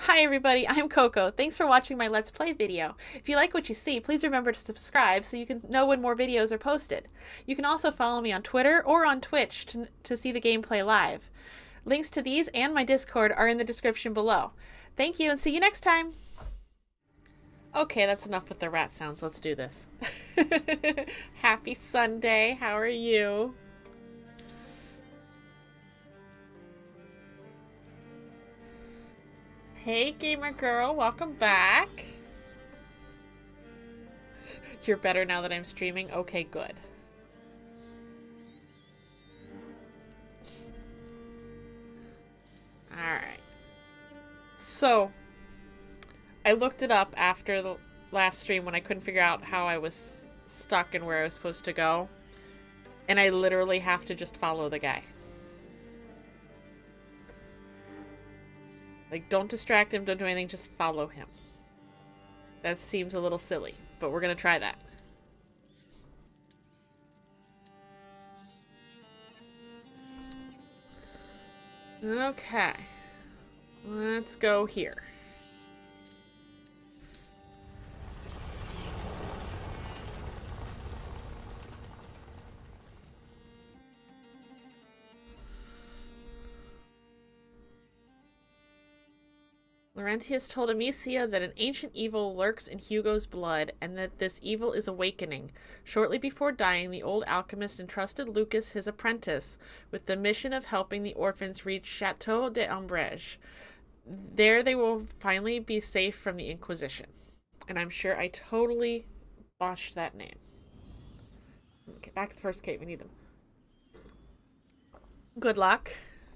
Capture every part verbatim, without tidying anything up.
Hi everybody, I'm Coco. Thanks for watching my Let's Play video. If you like what you see, please remember to subscribe so you can know when more videos are posted. You can also follow me on Twitter or on Twitch to, to see the gameplay live. Links to these and my Discord are in the description below. Thank you and see you next time! Okay, that's enough with the rat sounds. Let's do this. Happy Sunday. How are you? Hey, gamer girl. Welcome back. You're better now that I'm streaming? Okay, good. Alright. So, I looked it up after the last stream when I couldn't figure out how I was stuck and where I was supposed to go. And I literally have to just follow the guy. Like, don't distract him, don't do anything, just follow him. That seems a little silly, but we're gonna try that. Okay. Let's go here. Laurentius told Amicia that an ancient evil lurks in Hugo's blood, and that this evil is awakening. Shortly before dying, the old alchemist entrusted Lucas, his apprentice, with the mission of helping the orphans reach Chateau d'Ombrage. There they will finally be safe from the Inquisition. And I'm sure I totally botched that name. Okay, back to the first gate. We need them. Good luck.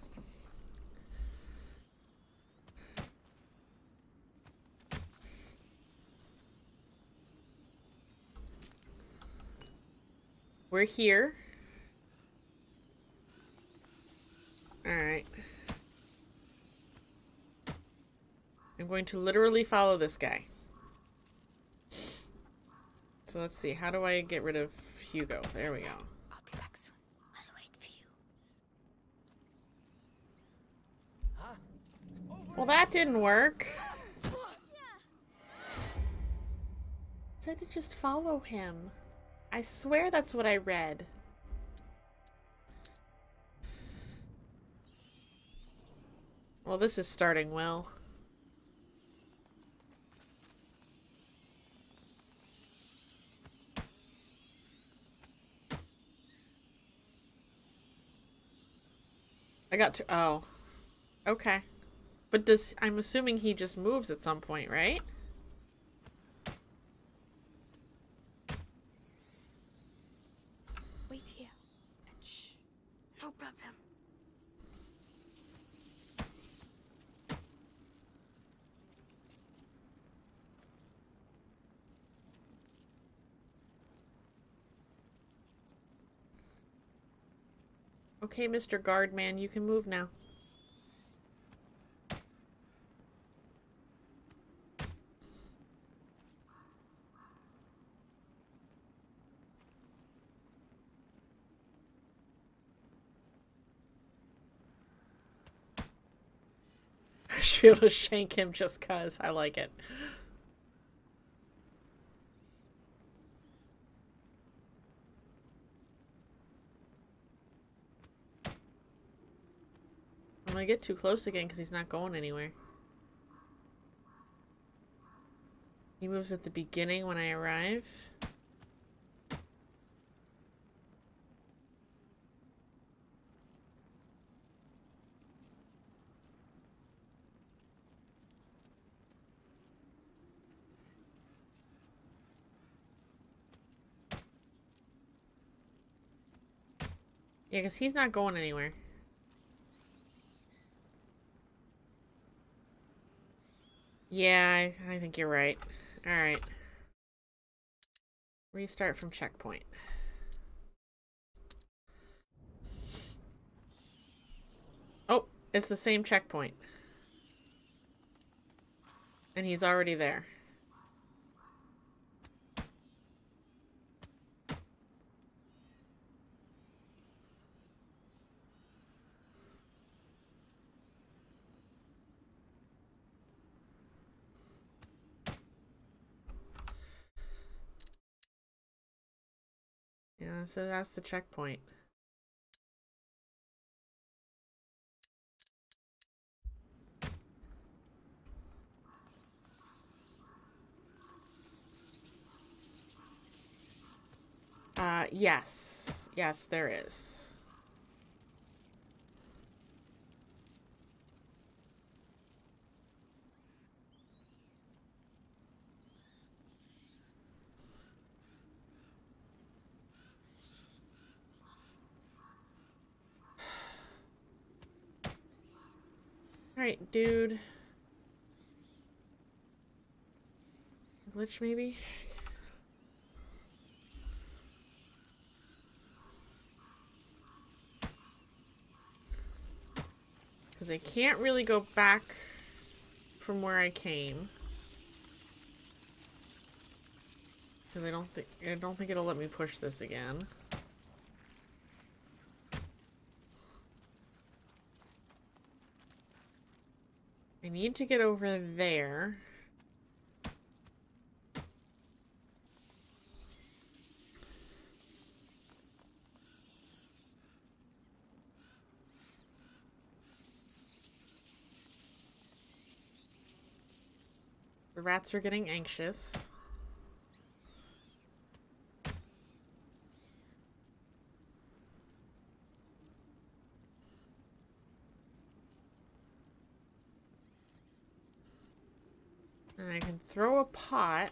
We're here. Alright. I'm going to literally follow this guy. So let's see. How do I get rid of Hugo? There we go. I'll be back soon. I'll wait for you. Well, that didn't work. Said to just follow him. I swear that's what I read. Well, this is starting well. I got to- oh. Okay. But does- I'm assuming he just moves at some point, right? Wait here. And shh. No problem. Okay, Mister Guardman, you can move now. I should be able to shank him just cuz. I like it. I'm gonna get too close again because he's not going anywhere. He moves at the beginning when I arrive. Yeah, because he's not going anywhere. Yeah, I, I think you're right. Alright. Restart from checkpoint. Oh, it's the same checkpoint. And he's already there. So that's the checkpoint. Uh, yes. Yes, there is. Alright, dude. Glitch, maybe? Because I can't really go back from where I came. Because I don't think I don't think it'll let me push this again. I need to get over there. The rats are getting anxious. And I can throw a pot.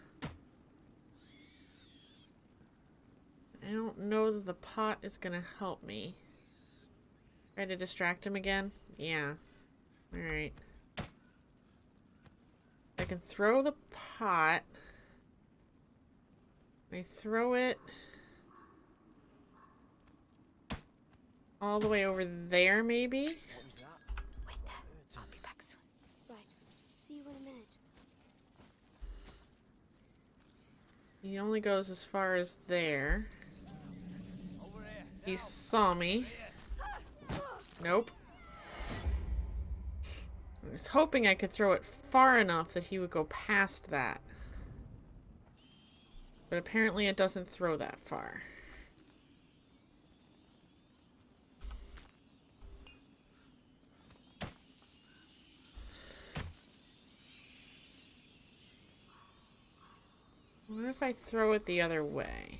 I don't know that the pot is gonna help me. Try to distract him again? Yeah. Alright. I can throw the pot. I throw it all the way over there, maybe? Wait there. I'll be back soon. Right. See you in a minute. He only goes as far as there. He saw me. Nope. I was hoping I could throw it far enough that he would go past that. But apparently it doesn't throw that far. What if I throw it the other way?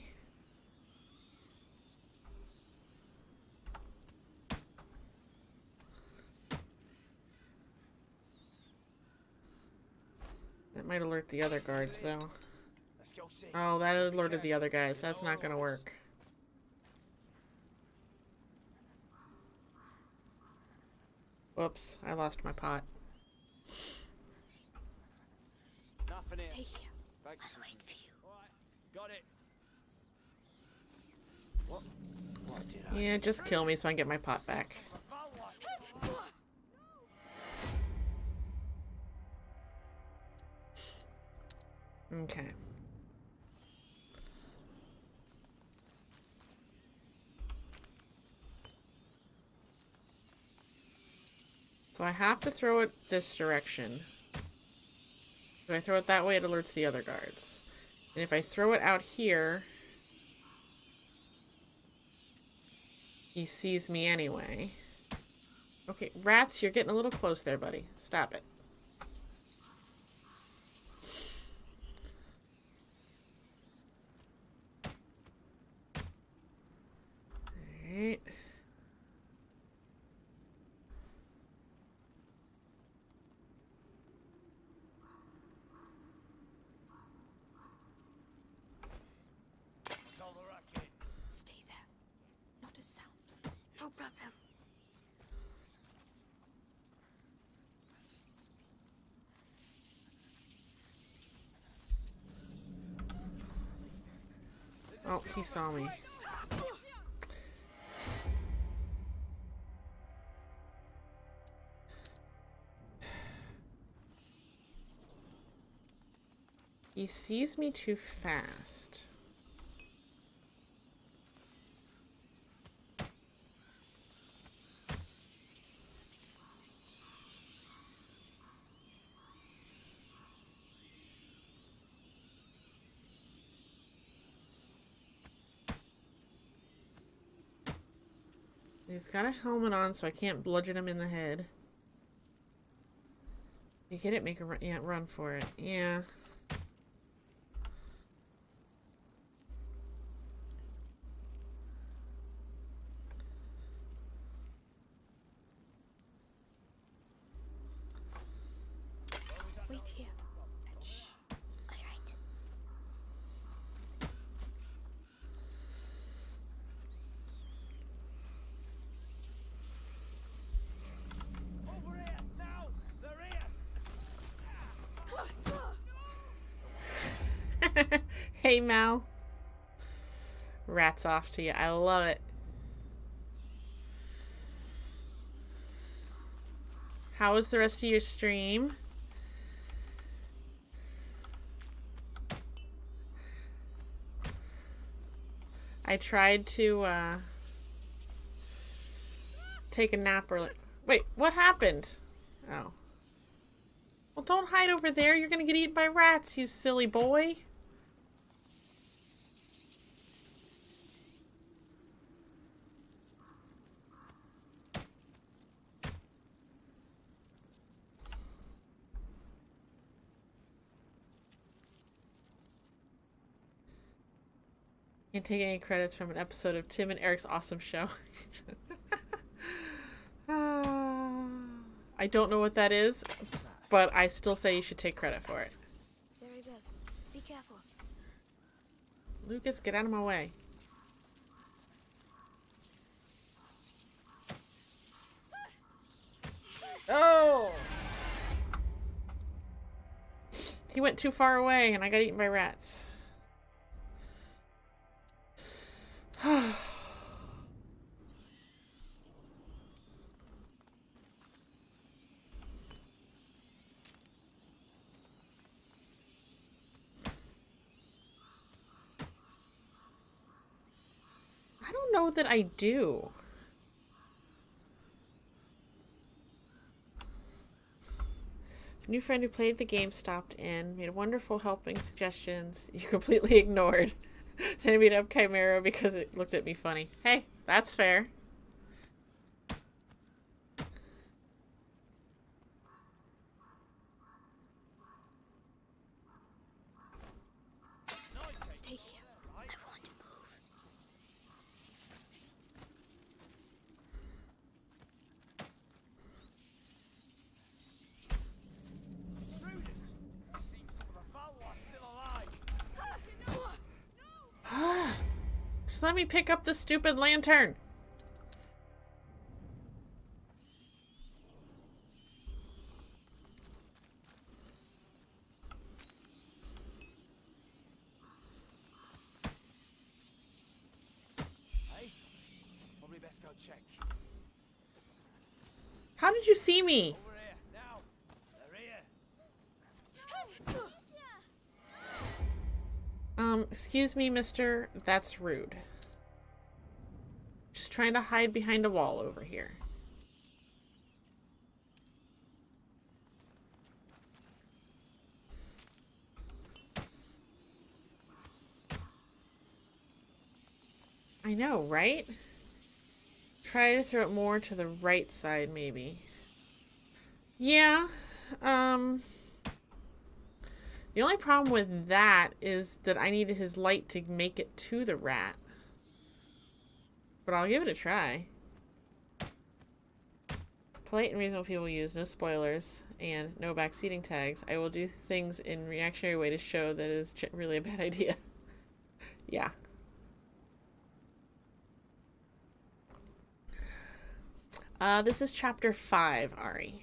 That might alert the other guards, though. Oh, that alerted the other guys. That's not gonna work. Whoops, I lost my pot. Stay here. I'll wait for you. Got it. What? What did I? Yeah, just kill me so I can get my pot back. Okay. So I have to throw it this direction. If I throw it that way, it alerts the other guards. And if I throw it out here, he sees me anyway. Okay, rats, you're getting a little close there, buddy. Stop it. Alright. Stay there. Not a sound. No problem. Oh, he saw me. He sees me too fast. He's got a helmet on, so I can't bludgeon him in the head. You get it? Make a run, yeah, run for it. Yeah. Wait here. Shh. All right. Over here! Now! They're here! Hey, Mal. Rats off to you. I love it. How was the rest of your stream? I tried to uh, take a nap early. Wait, what happened? Oh. Well, don't hide over there. You're gonna get eaten by rats, you silly boy. Can't take any credits from an episode of Tim and Eric's awesome show. uh, I don't know what that is, but I still say you should take credit for it. Very good. Be careful. Lucas, get out of my way. Oh! He went too far away and I got eaten by rats. I don't know that I do. A new friend who played the game stopped in, made wonderful helping suggestions you completely ignored. Then I beat up Chimera because it looked at me funny. Hey, that's fair. Stay here. I want to move. Intruders! Seems some of the foul are still alive. Just let me pick up the stupid lantern. Hey, probably best go check. How did you see me? Over here, now! They're here! Um, excuse me, mister. That's rude. Just trying to hide behind a wall over here. I know, right? Try to throw it more to the right side, maybe. Yeah, um... the only problem with that is that I needed his light to make it to the rat. But I'll give it a try. Polite and reasonable people use no spoilers and no backseating tags. I will do things in reactionary way to show that it is really a bad idea. Yeah. Uh, this is chapter five, Ari.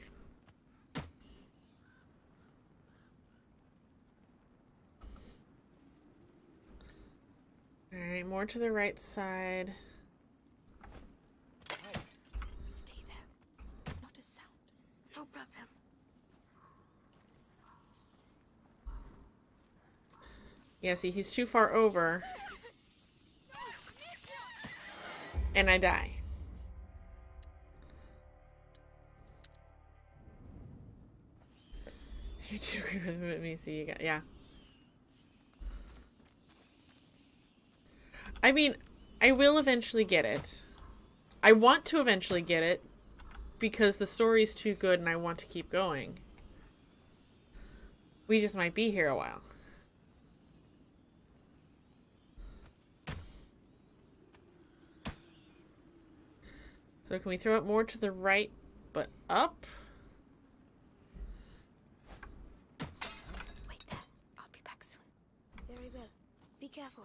Alright, more to the right side. Stay there. Not a sound. No problem. Yeah, see, he's too far over. And I die. You do agree with me, see, you got, yeah. I mean, I will eventually get it. I want to eventually get it because the story's too good and I want to keep going. We just might be here a while. So can we throw it more to the right, but up? Wait there. I'll be back soon. Very well. Be careful.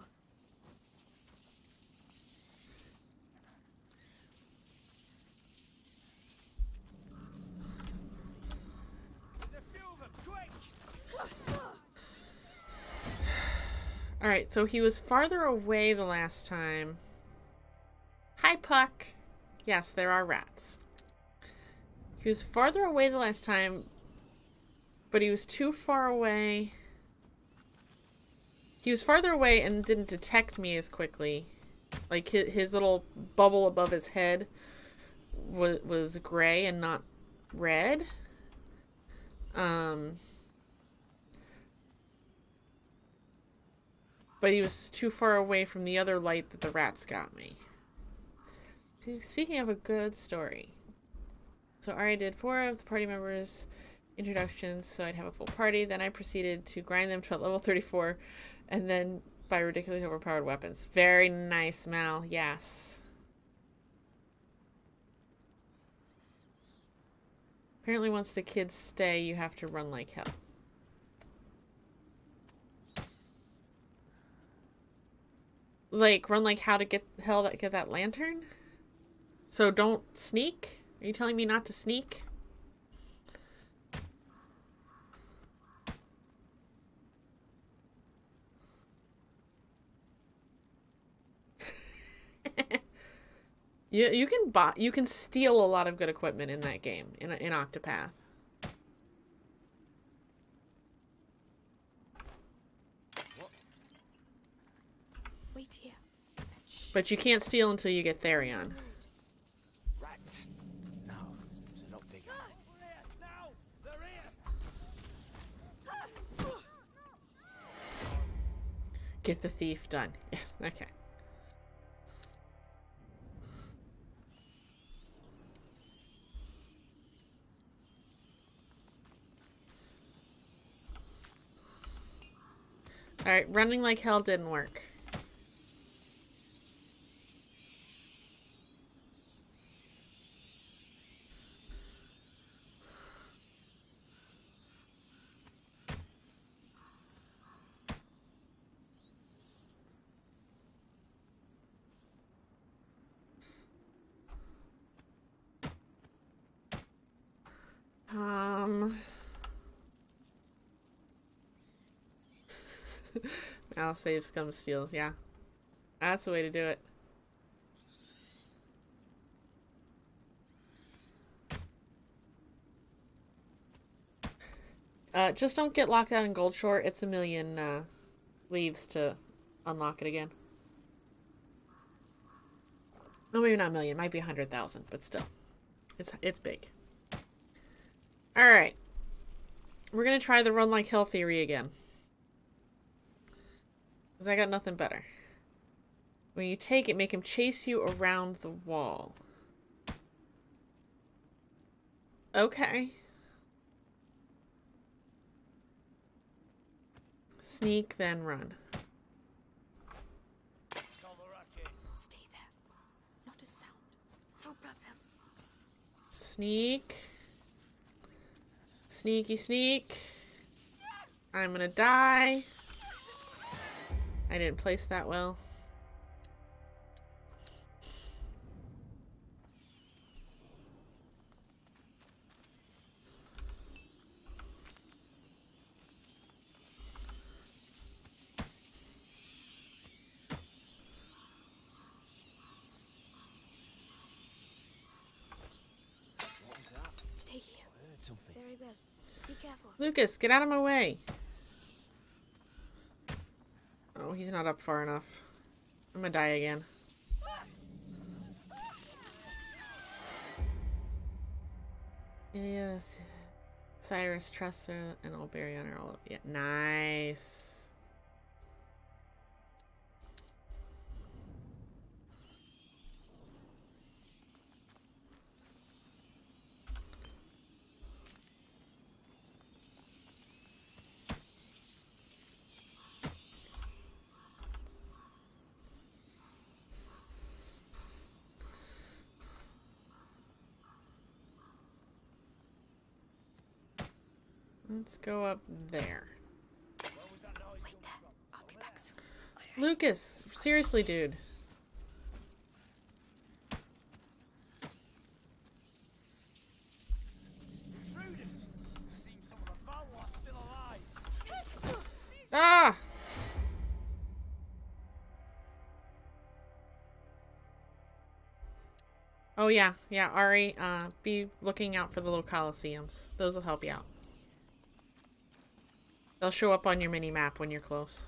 There's a few of them, quick! Alright, so he was farther away the last time. Hi, Puck. Yes, there are rats. He was farther away the last time, but he was too far away. He was farther away and didn't detect me as quickly. Like, his, his little bubble above his head was, was gray and not red. Um... But he was too far away from the other light that the rats got me. Speaking of a good story. So Arya did four of the party members' introductions so I'd have a full party. Then I proceeded to grind them to level thirty-four and then buy ridiculously overpowered weapons. Very nice, Mal. Yes. Apparently once the kids stay, you have to run like hell. Like, run like how to get hell that get that lantern? So don't sneak? Are you telling me not to sneak? you you can buy you can steal a lot of good equipment in that game in in Octopath. Wait here. But you can't steal until you get Therion. Rats. No, they're not big. We're here now. They're here. Get the thief done. Okay. Alright, running like hell didn't work. Um... I'll save scum steals, yeah. That's the way to do it. Uh, just don't get locked out in Goldshore. It's a million uh, leaves to unlock it again. No, maybe not a million. It might be a hundred thousand, but still. It's, it's big. Alright. We're gonna try the run like hell theory again. Because I got nothing better. When you take it, make him chase you around the wall. Okay. Sneak, then run. Stay there. Not a sound. No problem. Sneak. Sneaky sneak. I'm gonna die. I didn't place that well. Stay here. Very well. Be careful. Lucas, get out of my way. Oh, he's not up far enough. I'm gonna die again. Yes. Cyrus, Tressa, and Alberion are all... Yeah, nice. Let's go up there. Wait there. I'll be back soon. Lucas, seriously, dude. Ah! Oh yeah, yeah, Ari, uh, be looking out for the little coliseums. Those will help you out. They'll show up on your mini-map when you're close.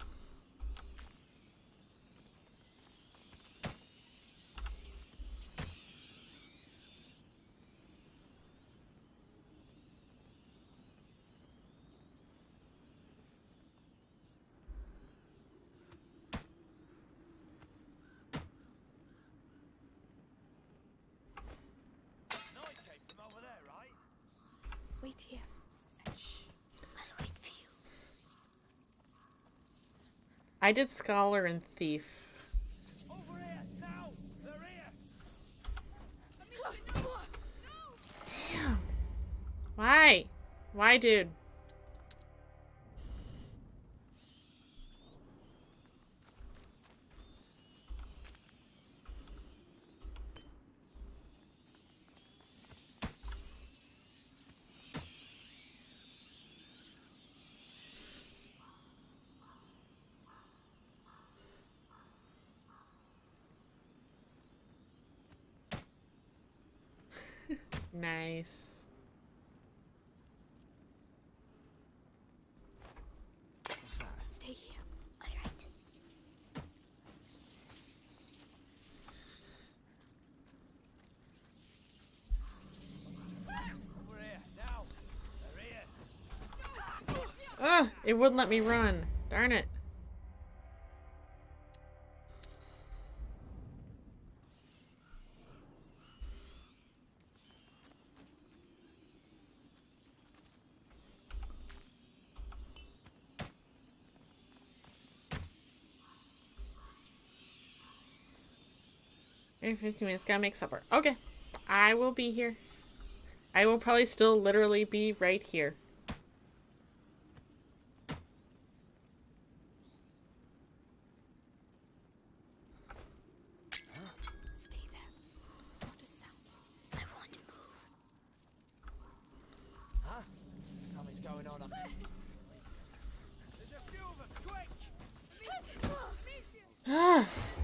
Wait here. And shh. I'll wait for you. I did Scholar and Thief. Over here, now! They're here! Damn. Why? Why, dude? Nice. What's that? Stay here. All right. Over here, now! They're here! Ugh, it wouldn't let me run. Darn it. In fifteen minutes, gotta make supper. Okay. I will be here. I will probably still literally be right here. Stay there. Not a sound. I want to move. Huh? Something's going on up here. There's a few of them, quick! Ah.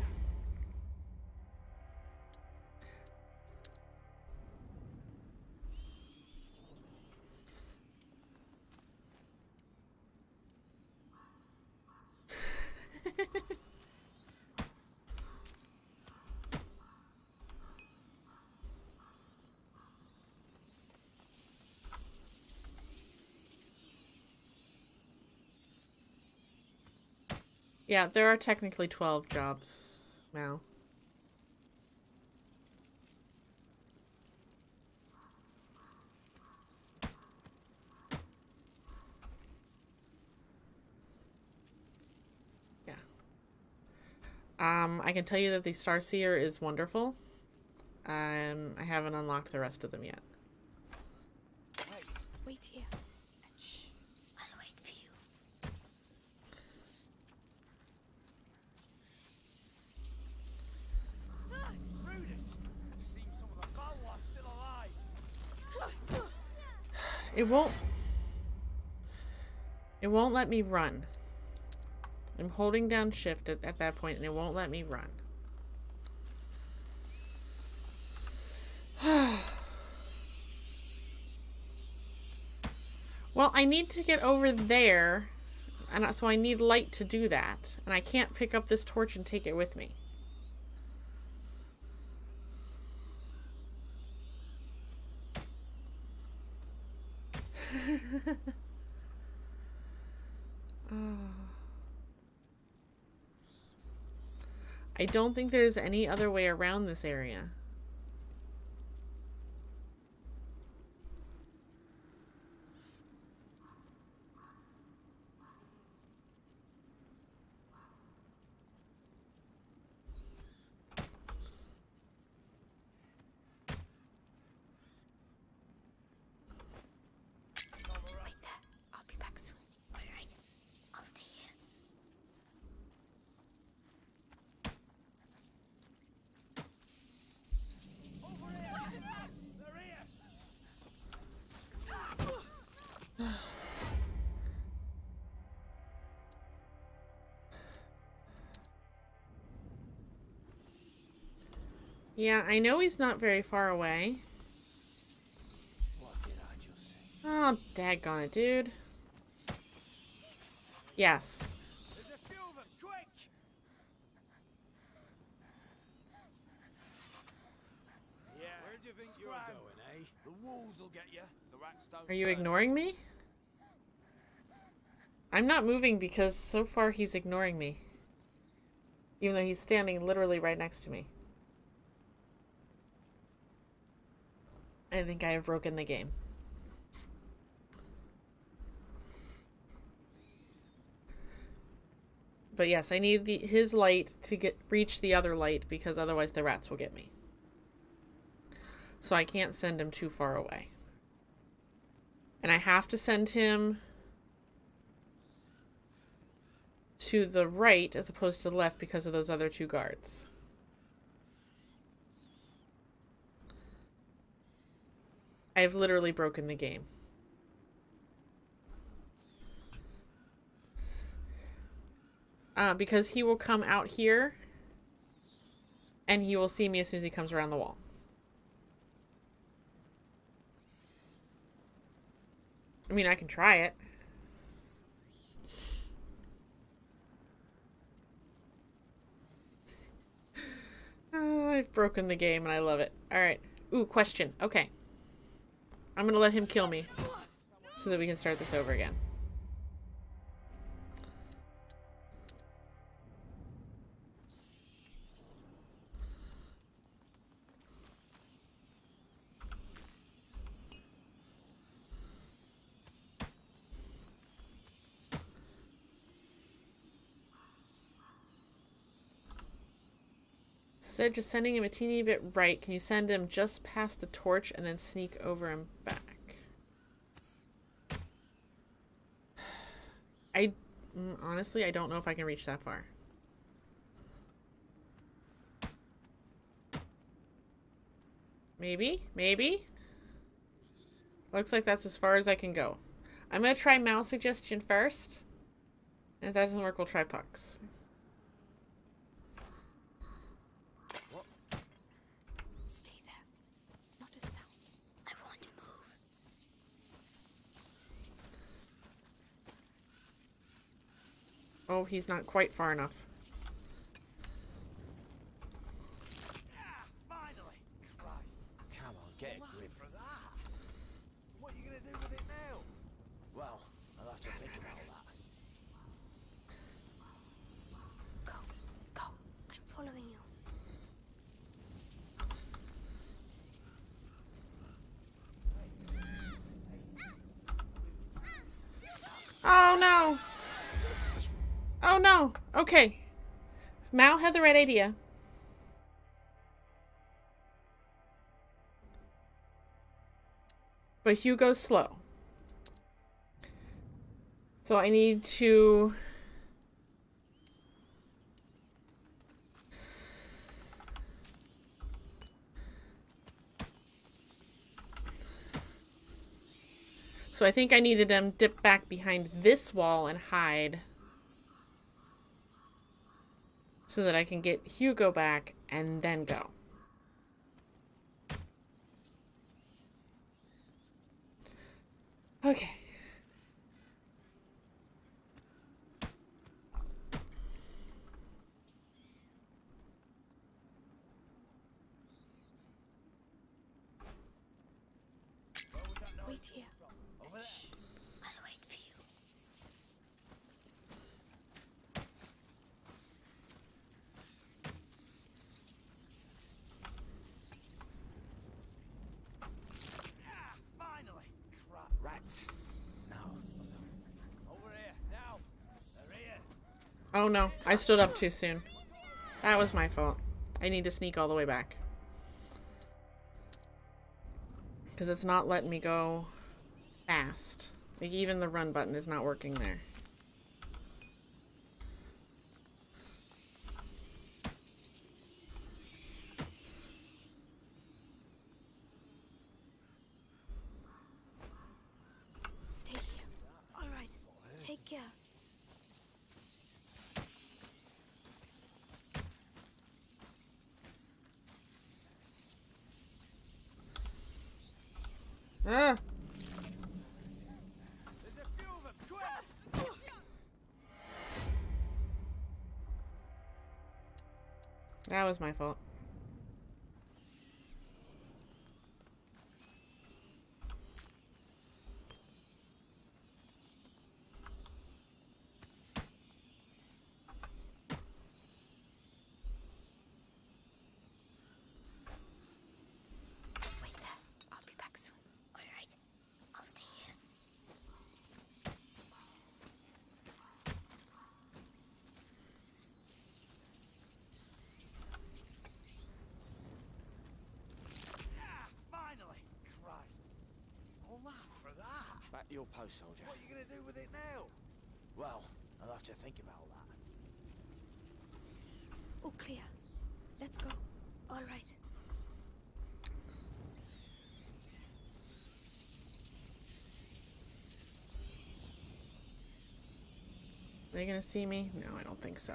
Yeah, there are technically twelve jobs now. Yeah. Um, I can tell you that the Starseer is wonderful. Um, I haven't unlocked the rest of them yet. Wait here. And shh. I'll wait for you. Brutus! Seems some of the battle are still alive. It won't... It won't let me run. I'm holding down shift at, at that point and it won't let me run. Well, I need to get over there, and so I need light to do that. And I can't pick up this torch and take it with me. Oh. I don't think there's any other way around this area. Wait there. Yeah, I know he's not very far away. What did I just say? Oh, daggone it, dude. Yes. There's a few of them, quick! Yeah. Where do you think you're going, eh? The wolves will get you. The rats don't. Are you first. ignoring me? I'm not moving because so far he's ignoring me. Even though he's standing literally right next to me. I think I have broken the game. But yes, I need the, his light to get reach the other light because otherwise the rats will get me. So I can't send him too far away. And I have to send him to the right as opposed to the left because of those other two guards. I've literally broken the game. Uh, because he will come out here and he will see me as soon as he comes around the wall. I mean, I can try it. Oh, I've broken the game and I love it. Alright. Ooh, question. Okay. I'm gonna let him kill me so that we can start this over again. Instead of just sending him a teeny bit right, can you send him just past the torch and then sneak over and back? I mm, honestly, I don't know if I can reach that far. Maybe? Maybe? Looks like that's as far as I can go. I'm gonna try mouse suggestion first. And if that doesn't work, we'll try pucks. Stay there. Not a sound. I want to move. Oh, he's not quite far enough. Ah, finally! Christ. Come on, get a grip. For that. What are you gonna do with it now? Well, I'll have to think about that. Go. Go. I'm following you. Oh no! Oh no! Okay. Mal had the right idea. But Hugo's slow. So I need to... So I think I needed them dip back behind this wall and hide. So that I can get Hugo back and then go. Okay. Wait here. Over there. I'll wait for you. Ah, finally! Crap. Rats. No. Over here, now. They're here. Oh no, I stood up too soon. That was my fault. I need to sneak all the way back. Because it's not letting me go fast. Like, even the run button is not working there. Stay here. All right. Take care. Ah. There's a few of them. Quick! That was my fault. Wait there. I'll be back soon. All right. I'll stay here. Ah, finally! Christ. All that for that? Back to your post, soldier. What are you gonna do with it now? Well, I'll have to think about that. Oh, clear. Let's go. All right. Are they gonna see me? No, I don't think so.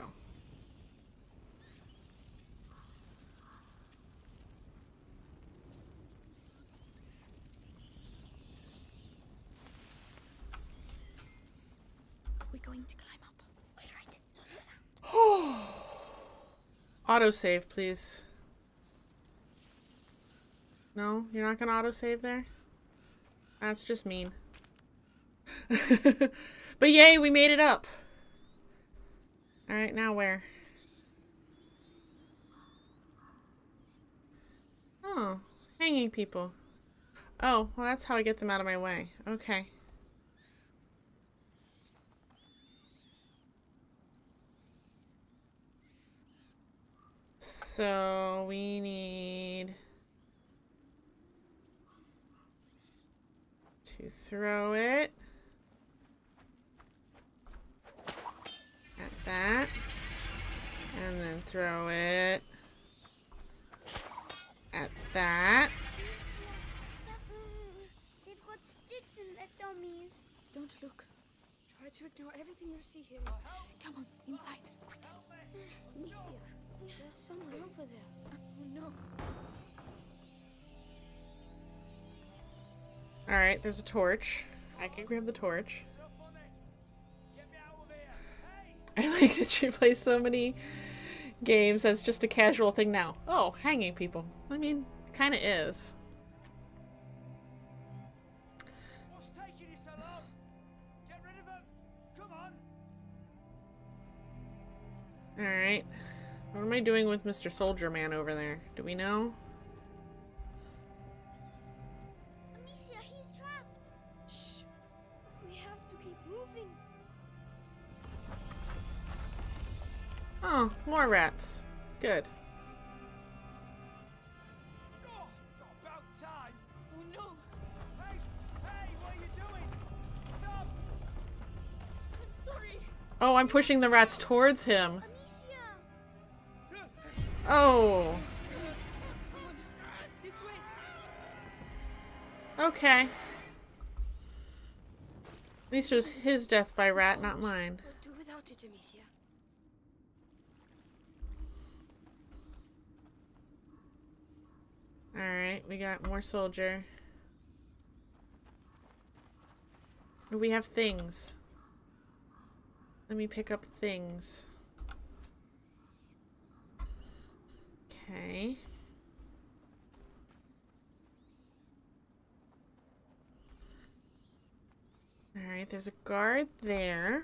We're going to climb up. All right. Not a sound. Autosave, please. No, you're not gonna autosave there? That's just mean. But yay, we made it up. Alright, now where? Oh, hanging people. Oh, well that's how I get them out of my way. Okay. So we need to throw it at that, and then throw it at that. They've got sticks in their dummies. Don't look. Try to ignore everything you see here. Come on, inside. Quickly. Amicia, there's someone over there. Oh no. Alright, there's a torch. I can grab the torch. So funny. Get me out of here. Hey! I like that you play so many games that's just a casual thing now. Oh, hanging people. I mean, kind of is. What's taking you so long? Get rid of them. Come on. Alright. What am I doing with Mister Soldier Man over there? Do we know? Amicia, he's trapped. Shh. We have to keep moving. Oh, more rats. Good. Oh, about time. Oh no. Hey, hey, what are you doing? Stop. I'm sorry. Oh, I'm pushing the rats towards him. Amicia. Oh. Come on. This way. Okay. At least it was his death by rat, not mine. We'll do without it, Amicia. Alright, we got more soldier. We have things. Let me pick up things. Okay. Alright, there's a guard there.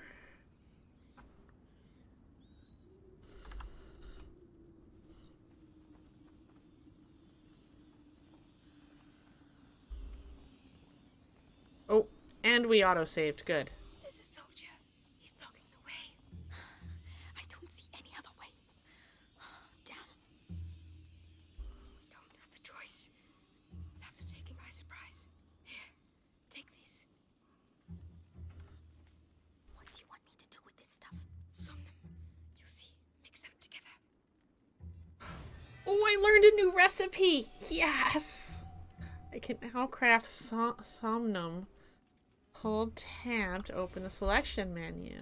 Oh, and we auto-saved. Good. There's a soldier. He's blocking the way. I don't see any other way. Damn. We don't have a choice. We'll have to take him by surprise. Here, take these. What do you want me to do with this stuff? Some them. You see, mix them together. Oh, I learned a new recipe! Yes! I can now craft som somnum. Hold tab to open the selection menu.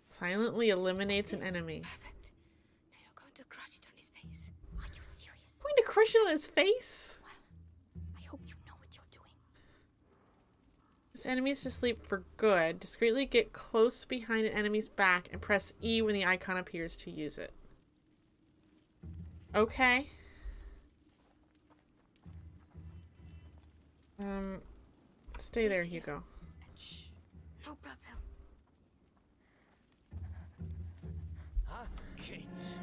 Silently eliminates an enemy. Perfect. Now you're going to crush it on his face. Are you serious? We to crush it on his face? I hope you know what you're doing. This enemies to sleep for good. Discreetly get close behind an enemy's back and press E when the icon appears to use it. Okay. Um, stay there, Hugo. Shh. No problem. Huh? Kids.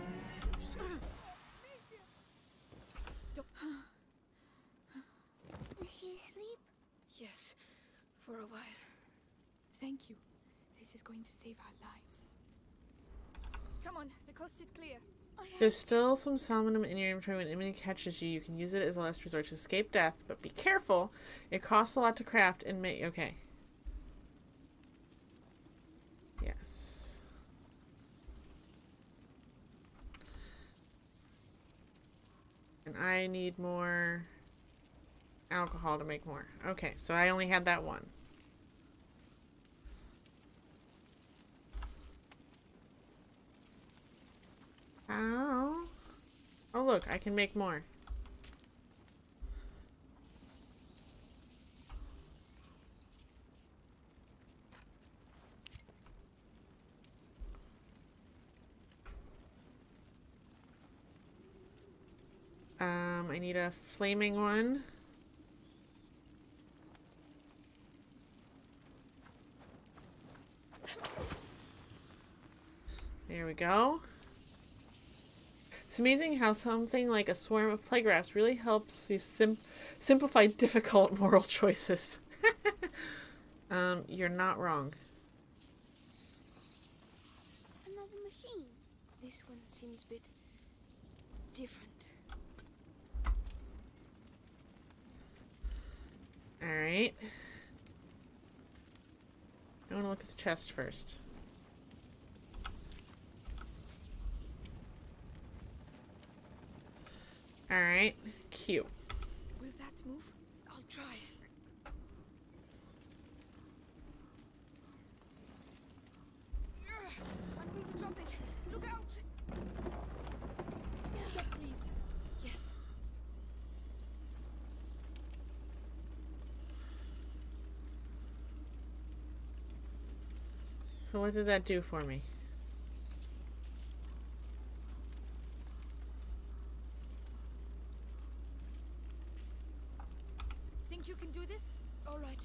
Is he asleep? Yes, for a while. Thank you. This is going to save our lives. Come on, the coast is clear. There's still some salmonum in your inventory. When an enemy catches you, you can use it as a last resort to escape death, but be careful. It costs a lot to craft and make... Okay. Yes. And I need more alcohol to make more. Okay, so I only had that one. Oh. Oh, look, I can make more. Um, I need a flaming one. There we go. It's amazing how something like a swarm of plague rats really helps you sim simplify difficult moral choices. um, you're not wrong. Another machine. This one seems a bit different. Alright. I want to look at the chest first. Alright, cute. Will that move? I'll try. I'm going to drop it. Look out! Stop, please. Yes. So what did that do for me? Think you can do this? All right.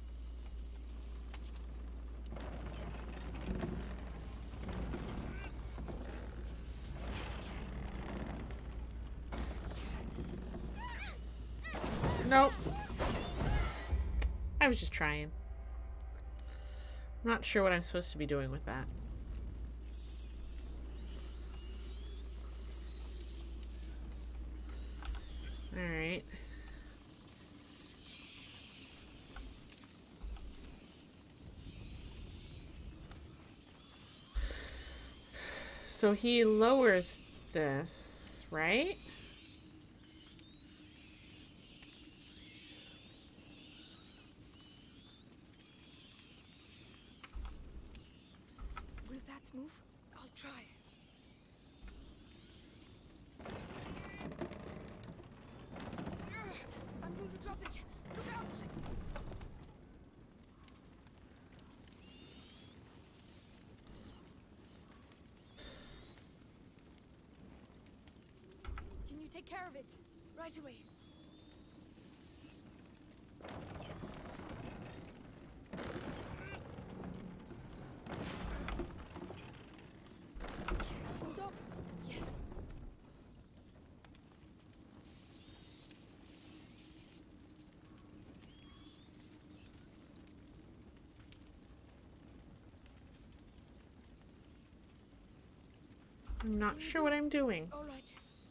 Nope. I was just trying. I'm not sure what I'm supposed to be doing with that. Alright. So he lowers this, right? Will that move? I'll try. I'm going to drop it. Look out! Can you take care of it? Right away. Stop! Yes. I'm not sure what I'm doing. All right.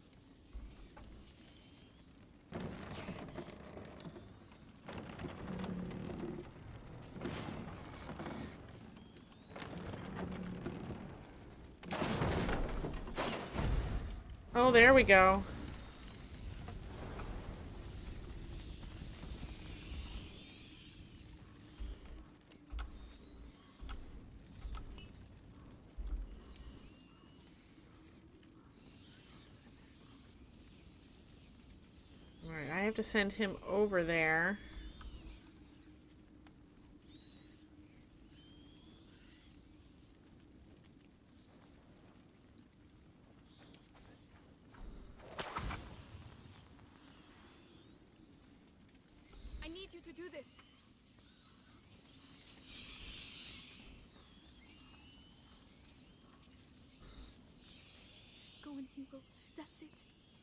Oh, there we go. have to send him over there. I need you to do this. Go in, Hugo. That's it.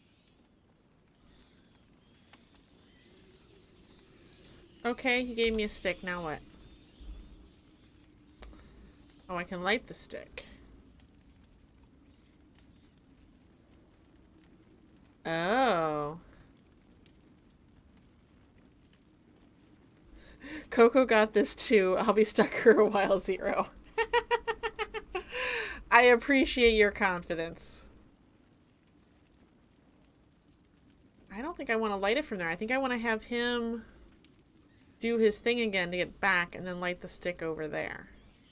Okay, he gave me a stick. Now what? Oh, I can light the stick. Oh. Coco got this too. I'll be stuck for a while, Zero. I appreciate your confidence. I don't think I want to light it from there. I think I want to have him do his thing again to get back and then light the stick over there.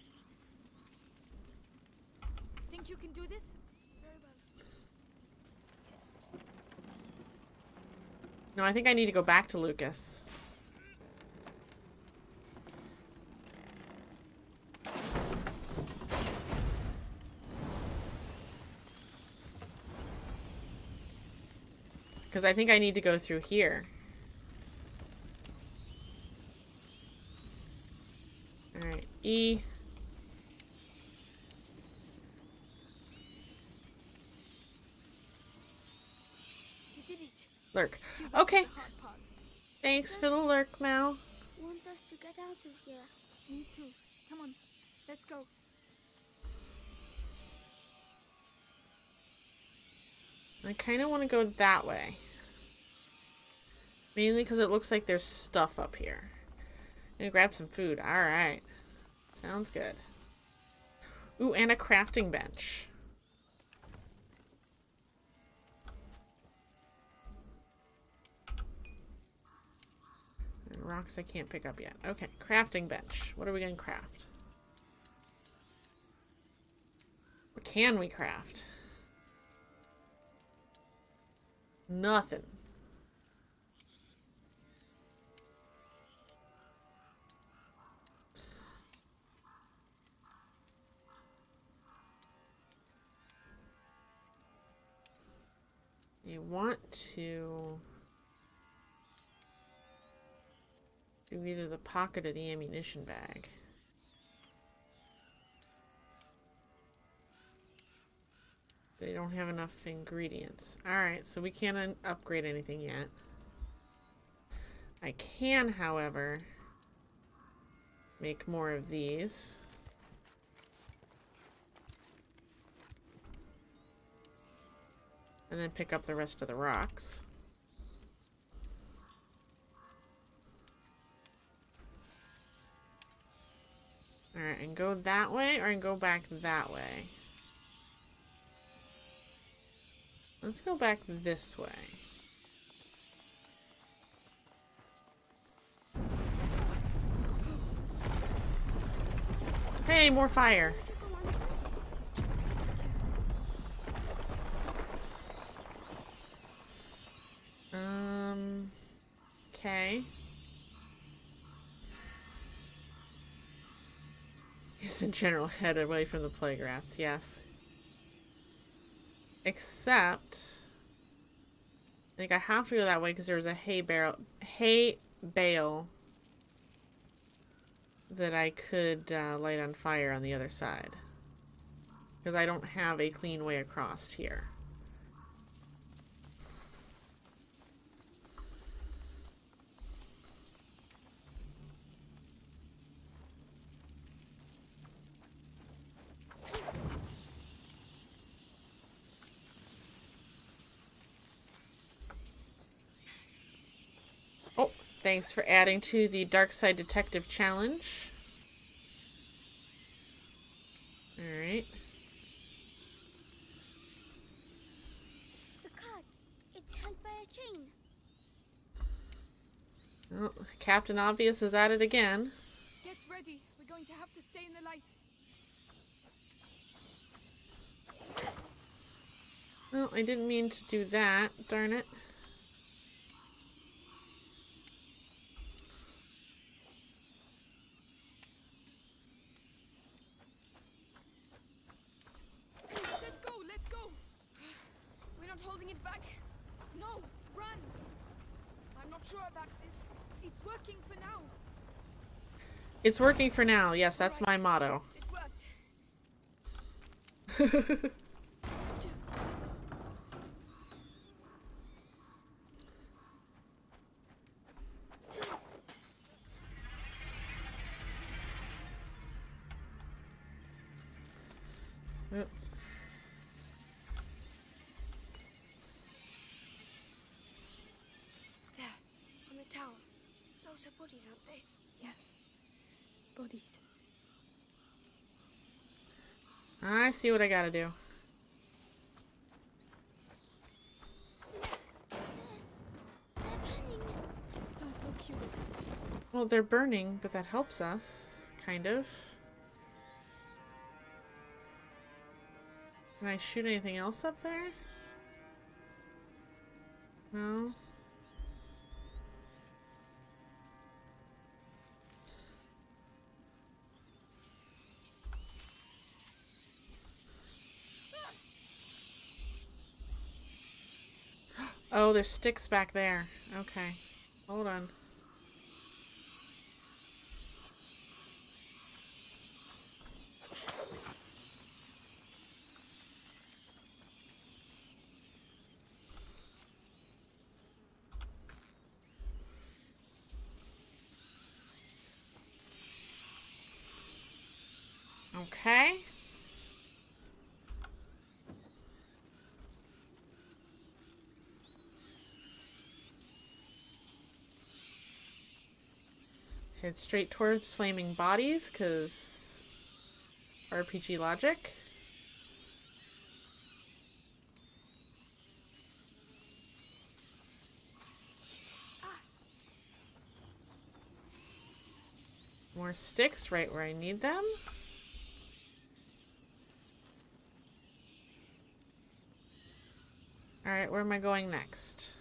Think you can do this? Very well. No, I think I need to go back to Lucas. Because I think I need to go through here. Alright, E. You did it. Lurk. You got Okay. the hard part. Thanks for the lurk, Mal. Want us to get out of here? Me too. Come on. Let's go. I kind of want to go that way. Mainly because it looks like there's stuff up here. I'm gonna grab some food. Alright. Sounds good. Ooh, and a crafting bench. And rocks I can't pick up yet. Okay, crafting bench. What are we gonna craft? What can we craft? Nothing. You want to do either the pocket or the ammunition bag. They don't have enough ingredients. Alright, so we can't upgrade anything yet. I can, however, make more of these. And then pick up the rest of the rocks. Alright, and go that way or and go back that way? Let's go back this way. Hey, more fire. Um, okay. Yes, in general, head away from the plague rats, yes. Except, I think I have to go that way because there was a hay barrel, hay bale that I could uh, light on fire on the other side. Because I don't have a clean way across here. Oh, thanks for adding to the Dark Side Detective Challenge. Alright. The cart. It's held by a chain. Oh, Captain Obvious is at it again. Get ready. We're going to have to stay in the light. Well, I didn't mean to do that. Darn it. It's working for now. Yes, that's my motto. It worked. Soldier. Oop. There, on the tower. Those are bodies, aren't they? Yes. Bodies. I see what I gotta do. They're burning. Don't look, Hugo. Well, they're burning, but that helps us, kind of. Can I shoot anything else up there? No. Oh, there's sticks back there. Okay. Hold on. Okay. Head straight towards flaming bodies, because R P G logic. More sticks right where I need them. Alright, where am I going next?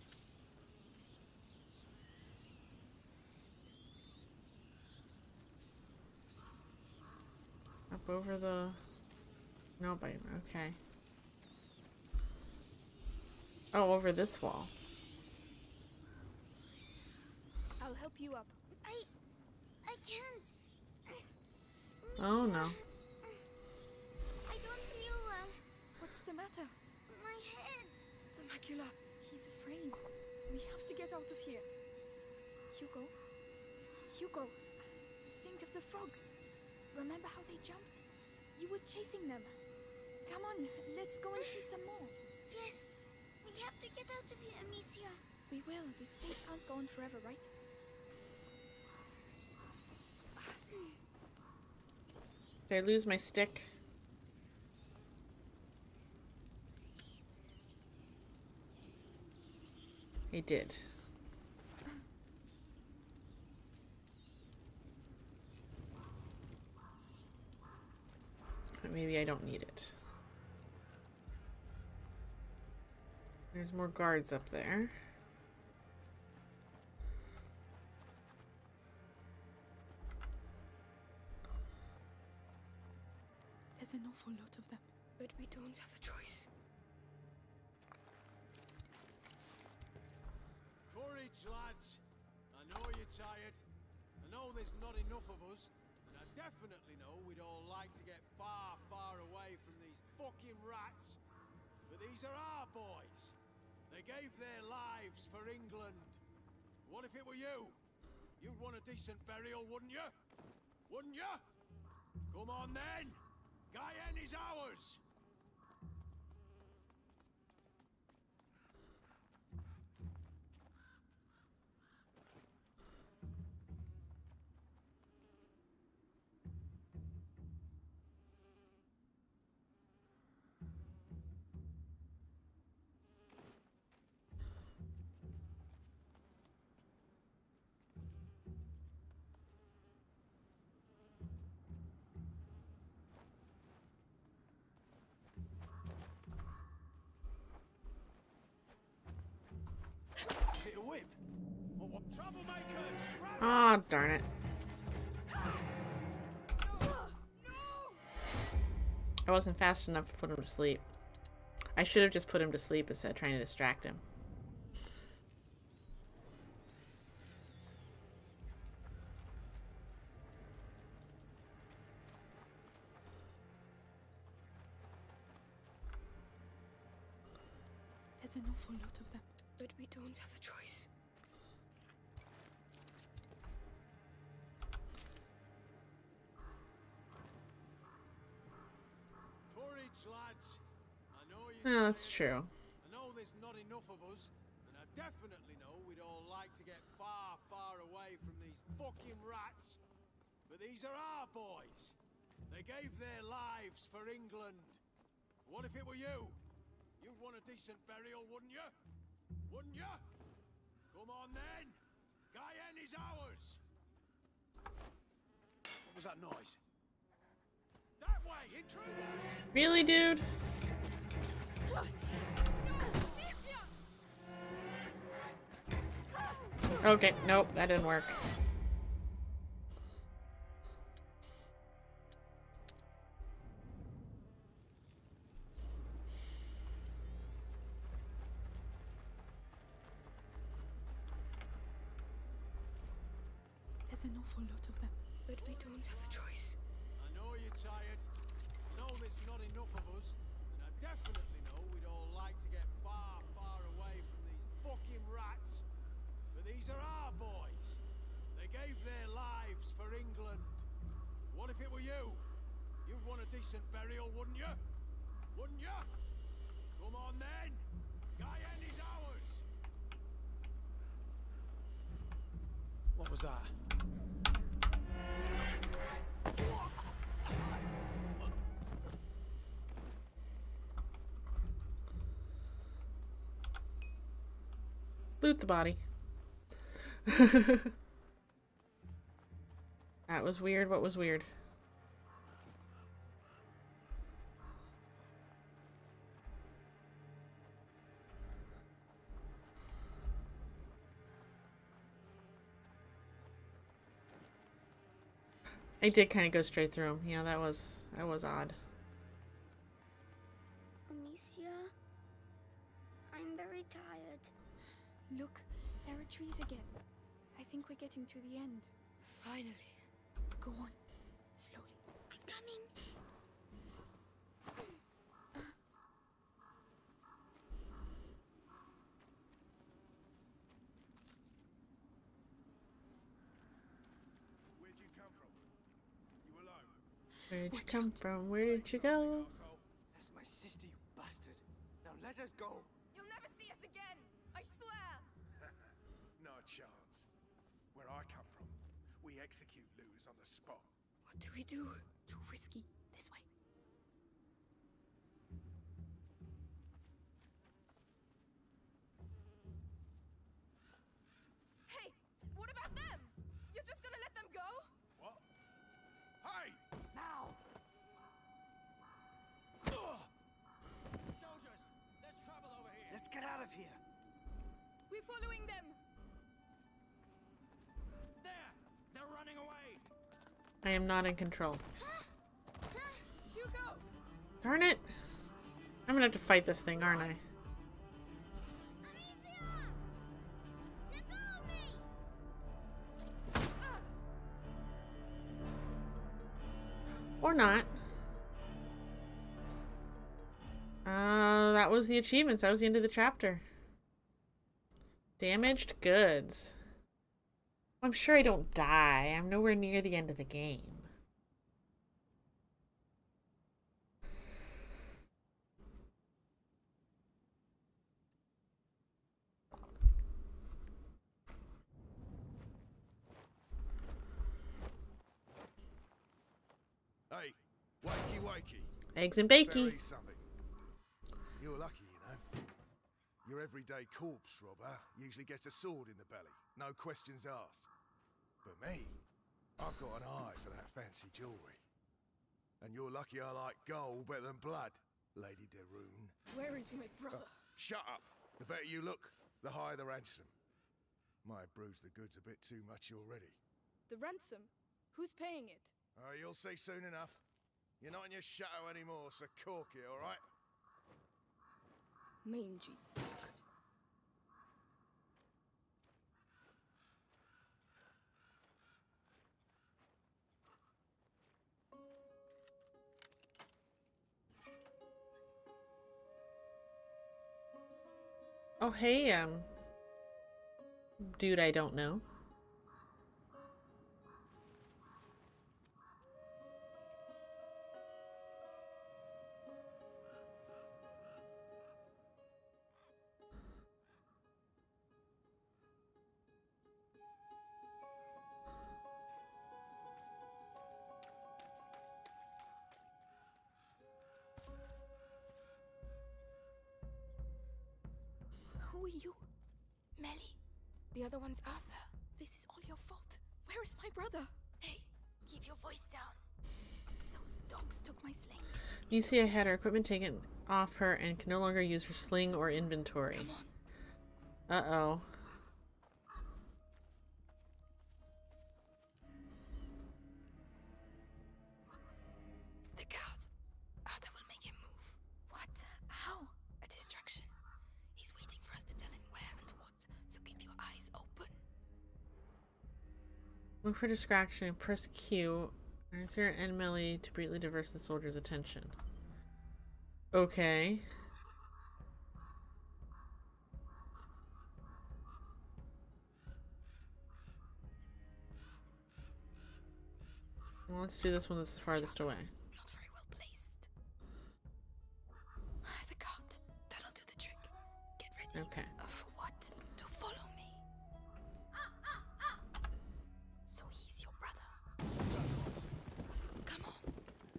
Up over the... Nope, I... okay. Oh, over this wall. I'll help you up. I... I can't. Oh no. I don't feel well. What's the matter? My head. The macula. He's afraid. We have to get out of here. Hugo? Hugo, think of the frogs. Remember how they jumped? You were chasing them. Come on, let's go and see some more. Yes. We have to get out of here, Amicia. We will. This place can't go on forever, right? Did I lose my stick? I did. But maybe I don't need it. There's more guards up there. There's an awful lot of them. But we don't have a choice. Courage, lads. I know you're tired. I know there's not enough of us. And I definitely know we'd all like to get far, far away from these fucking rats. But these are our boys. They gave their lives for England. What if it were you? You'd want a decent burial, wouldn't you? Wouldn't you? Come on then! Guyenne is ours! Is it a whip? What, what troublemakers? Grab Ah, darn it. I wasn't fast enough to put him to sleep. I should have just put him to sleep instead of trying to distract him. There's an awful lot of them. But we don't have a choice. Courage, lads. I know you. Yeah, that's true. I know there's not enough of us, and I definitely know we'd all like to get far, far away from these fucking rats. But these are our boys. They gave their lives for England. What if it were you? You'd want a decent burial, wouldn't you? Wouldn't you? Come on then. Guyenne is ours. What was that noise? That way, intruders! Really, dude? Okay, nope, that didn't work. There's an awful lot of them. But we don't have a choice. I know you're tired. I know there's not enough of us, and I definitely know we'd all like to get far, far away from these fucking rats. But these are our boys. They gave their lives for England. What if it were you? You'd want a decent burial, wouldn't you? Wouldn't you? Come on then. Guyenne is ours. What was that? Loot the body. That was weird. What was weird? I did kind of go straight through him. Yeah, that was that was odd. Amicia, I'm very tired. Look, there are trees again. I think we're getting to the end. Finally. Go on. Slowly. I'm coming. Where'd you come from? You alone? Where'd you come from? Where did you go? That's my sister, you bastard. Now let us go. You'll never see us again! I swear! No chance. Where I come from, we execute looters on the spot. What do we do? Too risky. This way. Hey! What about them? You're just gonna let them go? What? Hey! Now! Soldiers, there's trouble over here. Let's get out of here. We're following them! There! They're running away! I am not in control. Hugo! Darn it! I'm gonna have to fight this thing, aren't I? Amicia! Let go of me! Or not. Uh, that was the achievements. That was the end of the chapter. Damaged goods. I'm sure I don't die. I'm nowhere near the end of the game. Hey, wakey wakey. Eggs and bakey. Bury something. You're lucky, you know. Your everyday corpse robber usually gets a sword in the belly. No questions asked. But me, I've got an eye for that fancy jewellery. And you're lucky I like gold better than blood, Lady de Rune. Where is my brother? Shut up! The better you look, the higher the ransom. Might have bruised the goods a bit too much already. The ransom? Who's paying it? Oh, you'll see soon enough. You're not in your shadow anymore, so cork it, all right? Mangy dog. Oh, hey, um, dude I don't know. Who are you? Melly. The other one's Arthur. This is all your fault. Where is my brother? Hey, keep your voice down. Those dogs took my sling. Nicia had her equipment taken off her and can no longer use her sling or inventory. Come on. Uh-oh. The guards. Arthur will make him move. What? How? A distraction. He's waiting for us to tell him where and what, so keep your eyes open. Look for distraction. Press Q. Arthur and Melly to briefly divert the soldiers' attention. Okay. Well, let's do this one that's the farthest away. Not very well placed. The cart. That'll do the trick. Get ready. Okay. Uh, for what? To follow me. So he's your brother. Come on.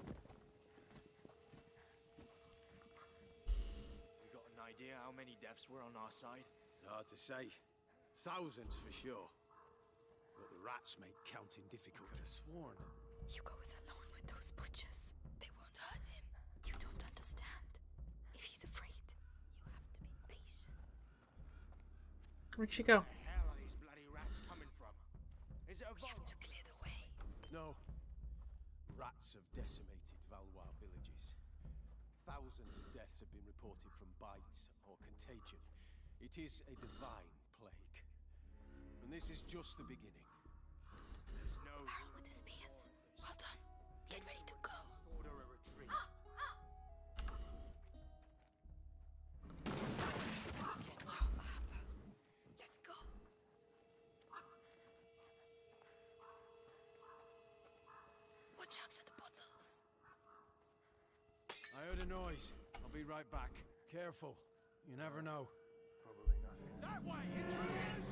You got an idea how many deaths were on our side? Hard to say. Thousands for sure. But the rats make counting difficult. Could have sworn. Hugo is alone with those butchers. They won't hurt him. You don't understand. If he's afraid, you have to be patient. Where'd she go? Where the hell are these bloody rats coming from? Is it a We have to clear the way. No. Rats have decimated Valois villages. Thousands of deaths have been reported from bites or contagion. It is a divine plague. And this is just the beginning. There's no Baron with the spears. Well done. Get ready to go. order a retreat. Good job, Arthur. Let's go. Watch out for the bottles. I heard a noise. I'll be right back. Careful. You never know. Probably nothing. That way, intruders!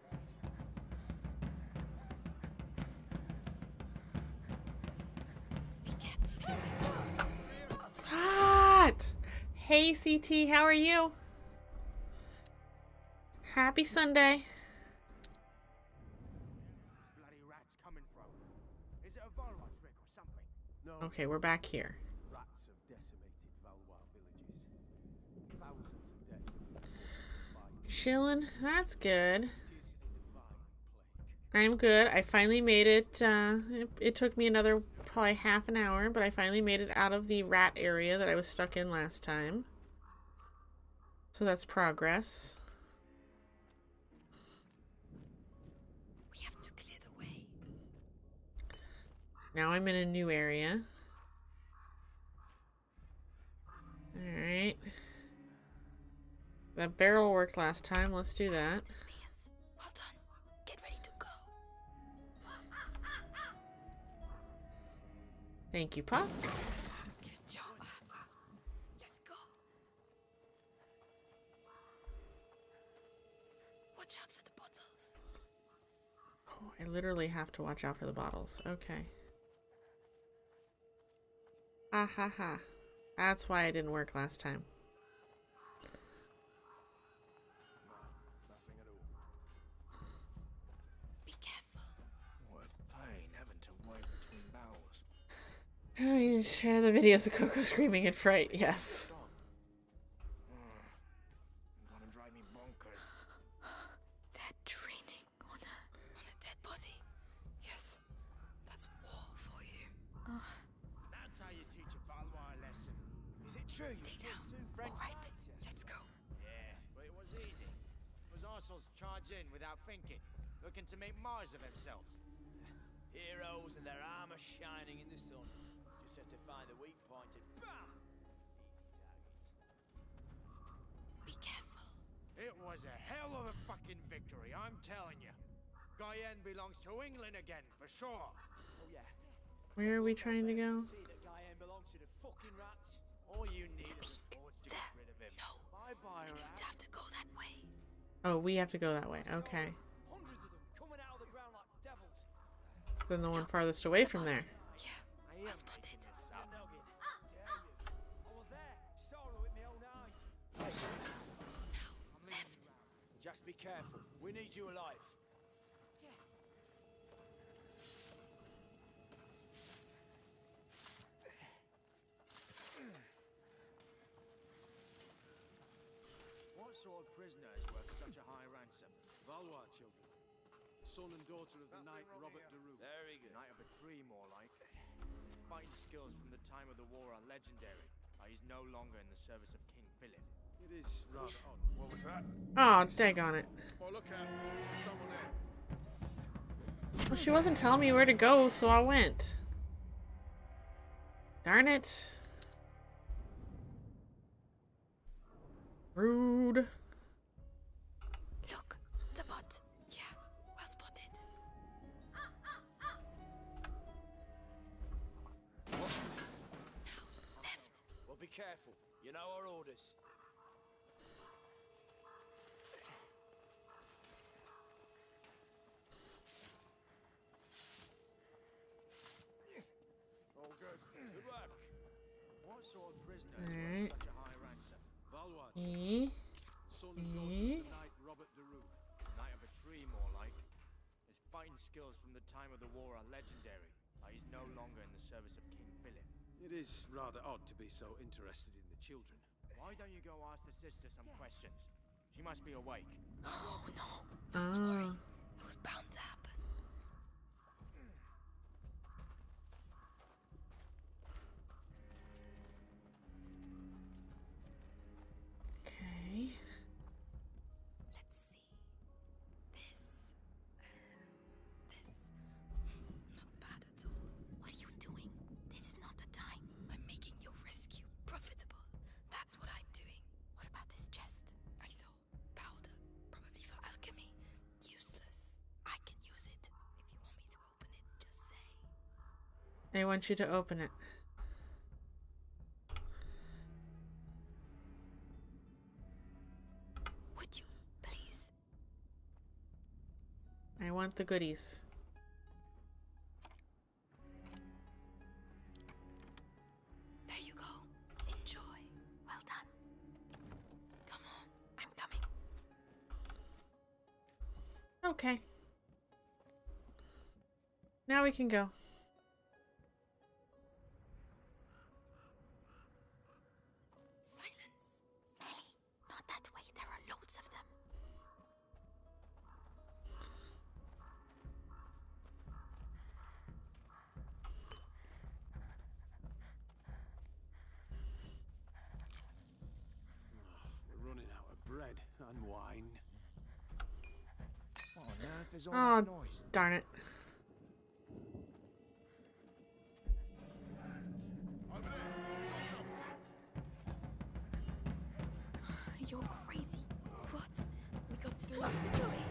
Be careful. Hot! Hey, C T, how are you? Happy Sunday. Bloody rats coming from? Is it a Valois trick or something? No. Okay, we're back here. Rats have decimated Valois villages. Thousands of deaths have been reported from bites. Chillin', that's good. It is a divine plague. I'm good. I finally made it. Uh, it, it took me another probably half an hour, but I finally made it out of the rat area that I was stuck in last time. So that's progress. We have to clear the way. Now I'm in a new area. Alright. That barrel worked last time. Let's do that. The spears. Well done. Get ready to go. Thank you, Puck. Good job, Arthur. Let's go. Watch out for the bottles. Oh, I literally have to watch out for the bottles. Okay. Ha ha ha. That's why it didn't work last time. Nothing at all. Be careful. What a pain having to wait between barrels. Oh, you share the videos of Coco screaming in fright. Yes. Gonna drive me bonkers. They're draining on a on a dead body. Yes, that's war for you. That's how you teach a Valois a lesson. Is it true? Stay you down. killed two French All right, rats yesterday? let's go. Yeah, but it was easy. It was arseholes charge in without thinking, looking to make Mars of themselves. Heroes and their armor shining in the sun. Just have to find the weak point and bam! Easy targets. Be careful. It was a hell of a fucking victory, I'm telling you. Guyenne belongs to England again, for sure. Oh yeah. Where are we trying to go? See that Guyenne belongs to the fucking rats. All you need The is peak. boards to There. get rid of him. No, Bye bye, we don't rat. have to go that way. Oh, we have to go that way. Okay. Hundreds of them coming out of the ground like devils. Then the one farthest away The from bot. there. Yeah, I well am spotted. making this You're up. noggin. Dare you? I was there. Saw her with my own eyes. Now, left. Just be careful. We need you alive. What sort of prisoner is worth such a high ransom? Valois children. Son and daughter of the knight Robert de Roux. Very good. Knight of a tree, more like. Fighting skills from the time of the war are legendary. Uh, he's no longer in the service of King Philip. It is rather odd. What was that? Oh, dag on it. Oh, look out. There's someone there. Well, she wasn't telling me where to go, so I went. Darn it. Rude. Look, the bot. Yeah, well spotted. Now, left. Well, be careful. You know our orders. All good. Good work. What sort of prisoner is Alright. worth such a high ransom? Valois, E. son and daughter of Eh? the knight Robert de Roux. Knight of a tree, more like. His fighting skills from the time of the war are legendary. Uh, he's no longer in the service of King Philip. It is rather odd to be so interested in the children. Why don't you go ask the sister some questions? She must be awake. Oh no, don't worry. Ah. It was bound to happen. Okay. Let's see. This. This. Not bad at all. What are you doing? This is not the time. I'm making your rescue profitable. That's what I'm doing. What about this chest? I saw powder. Probably for alchemy. Useless. I can use it. If you want me to open it, just say. I want you to open it. Would you, please? I want the goodies. There you go. Enjoy. Well done. Come on. I'm coming. Okay. Now we can go. Silence. Ellie, not that way. There are loads of them. We're running out of bread and wine. What on earth is all Oh, that noise? darn it. Over there. Stop, stop. You're crazy. What? We got through, didn't we?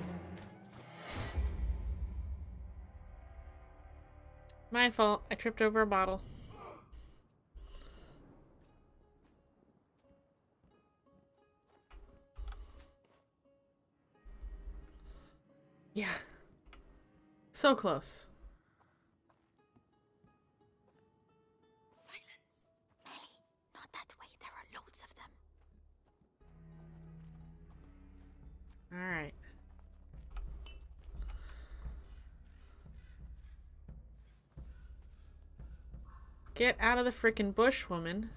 My fault. I tripped over a bottle. Yeah. So close. Silence. Ellie, not that way. There are loads of them. Alright. Get out of the frickin' bush, woman.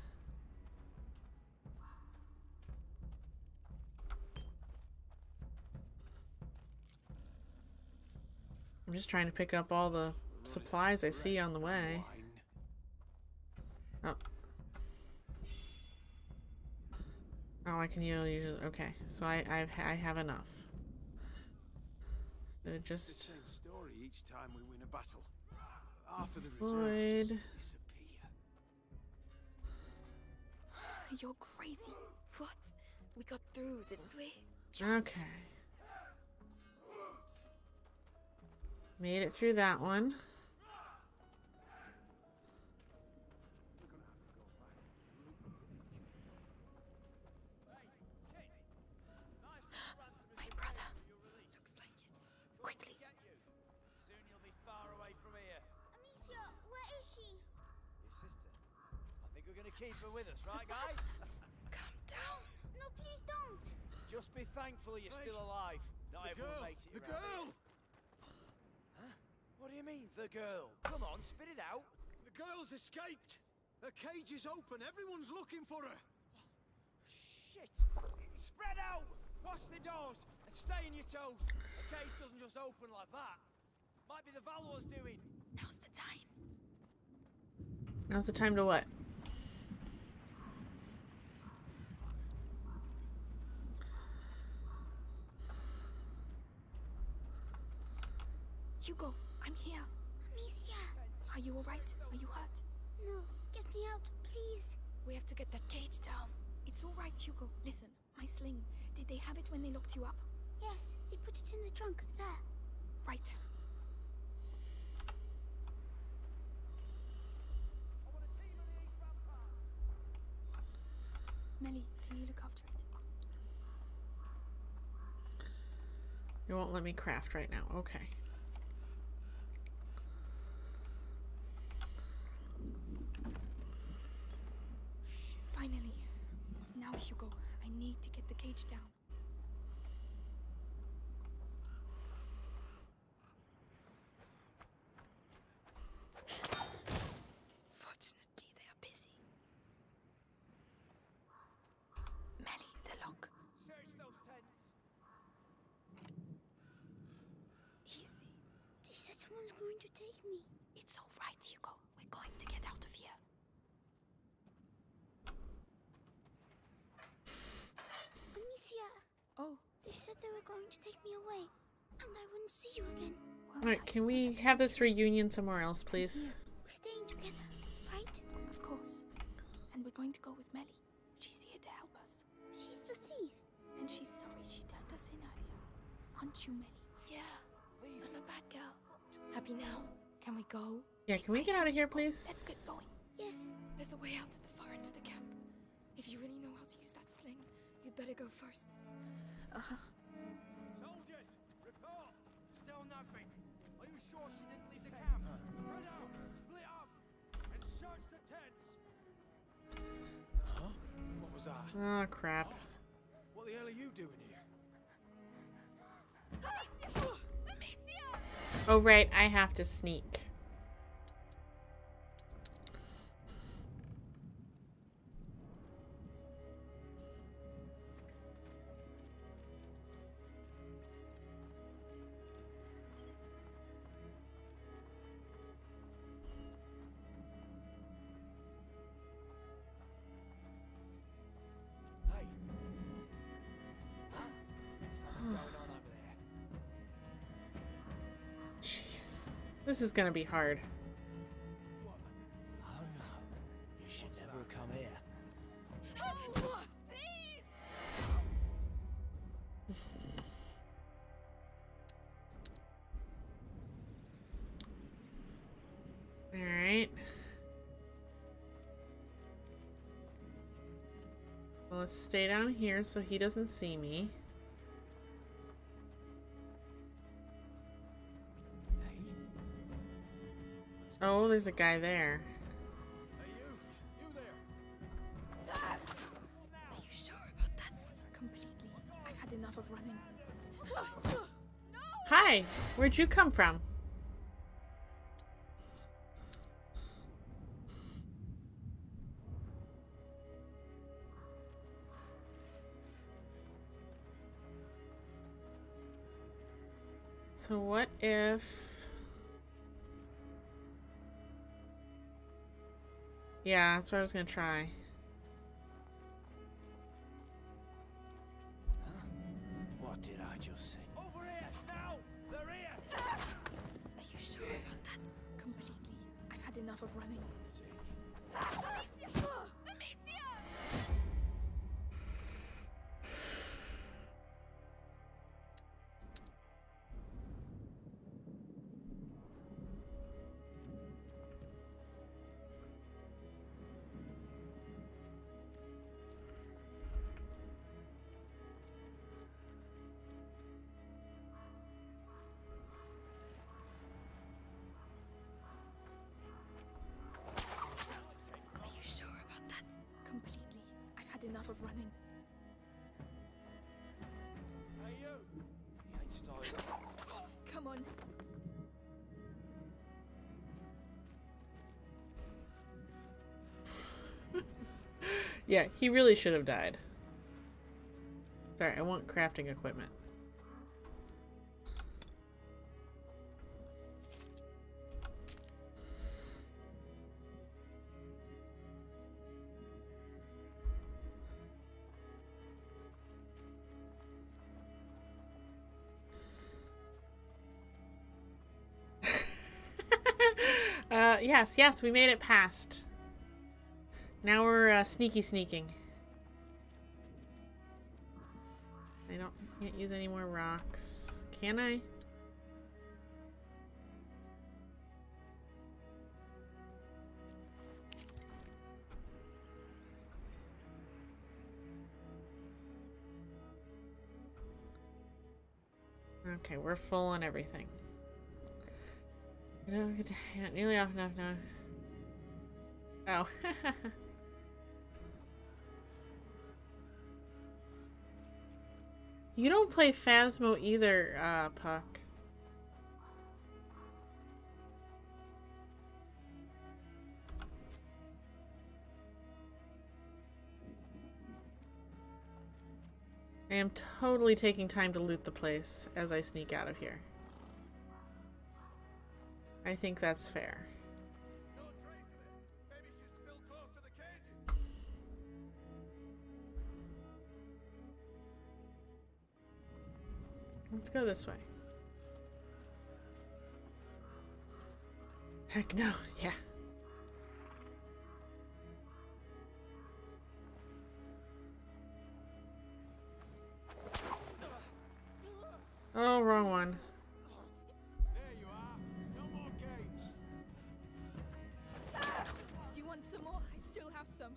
I'm just trying to pick up all the supplies I see on the way. Wine. Oh. Oh, I can use it. Okay, so I I've, I have enough. So It's the just same story each time we win a battle. Half of the Void. reserves just disappear. You're crazy. What? We got through, didn't we? Okay. Made it through that one. My brother. Looks like it. Quickly. Soon you'll be far away from here. Amicia, where is she? Your sister. I think we're gonna keep her with us, right, guys? Bastards. Calm down. No, please don't. Just be thankful you're still alive. Not The everyone girl! makes it The around girl! here. Huh? What do you mean, the girl? Come on, spit it out. The girl's escaped! Her cage is open. Everyone's looking for her. Shit! Spread out! Watch the doors and stay on your toes. A cage doesn't just open like that. Might be the Valor's doing. Now's the time. Now's the time to what? Hugo, I'm here. Amicia. Are you alright? Are you hurt? No, get me out, please. We have to get that cage down. It's alright, Hugo. Listen, my sling. Did they have it when they locked you up? Yes, they put it in the trunk, there. Right. Melly, can you look after it? You won't let me craft right now. Okay. Finally. Now, Hugo, I need to get the cage down. Fortunately, they are busy. Melly, the lock. Search those tents. Easy. They said someone's going to take me. It's all right, Hugo. We're going to get out of here. Amicia, Oh, they said they were going to take me away, and I wouldn't see you again. well, Alright, I- can we have this reunion somewhere else, please? We're staying together, right? Of course. And we're going to go with Melly. She's here to help us. She's the thief. And she's sorry she turned us in earlier. Aren't you, Melly? Yeah. I'm a bad girl. Happy now? Can we go? Yeah, can we get out of here, please? Let's get going. Yes. There's a way out at the far end of the camp. If you really know how to use that sling, you'd better go first. Uh-huh. Soldiers, report! Still nothing. Are you sure she didn't leave the camp? Spread out, split up, and search the tents. Huh? What was that? Oh, crap. What the hell are you doing here? Oh, right, I have to sneak. Hey. Something's going on over there. Jeez. This is gonna be hard. What? Oh no. You should never have come here. Alright. Well, let's stay down here so he doesn't see me. Hey. Oh, there's a guy there. Hey, you! You there! Are you sure about that? Completely. I've had enough of running. Hi! Where'd you come from? So what if... Yeah, that's what I was gonna try. Huh? What did I just say? Over here! Now! They're here! Are you sure about that? Completely. I've had enough of running. See? enough of running. Hey, you! You ain't started up. Come on. Yeah, he really should have died. Sorry, I want crafting equipment. uh, yes, yes, we made it past. Now we're uh, sneaky sneaking. I don't can't use any more rocks. Can I? Okay, we're full on everything. You know, nearly off enough now. Oh. You don't play Phasmo either, uh, Puck. I am totally taking time to loot the place as I sneak out of here. I think that's fair. No trace of it. Maybe she's still close to the cages. Let's go this way. Heck no, yeah. Oh, wrong one. There you are. No more games. Do you want some more? I still have some.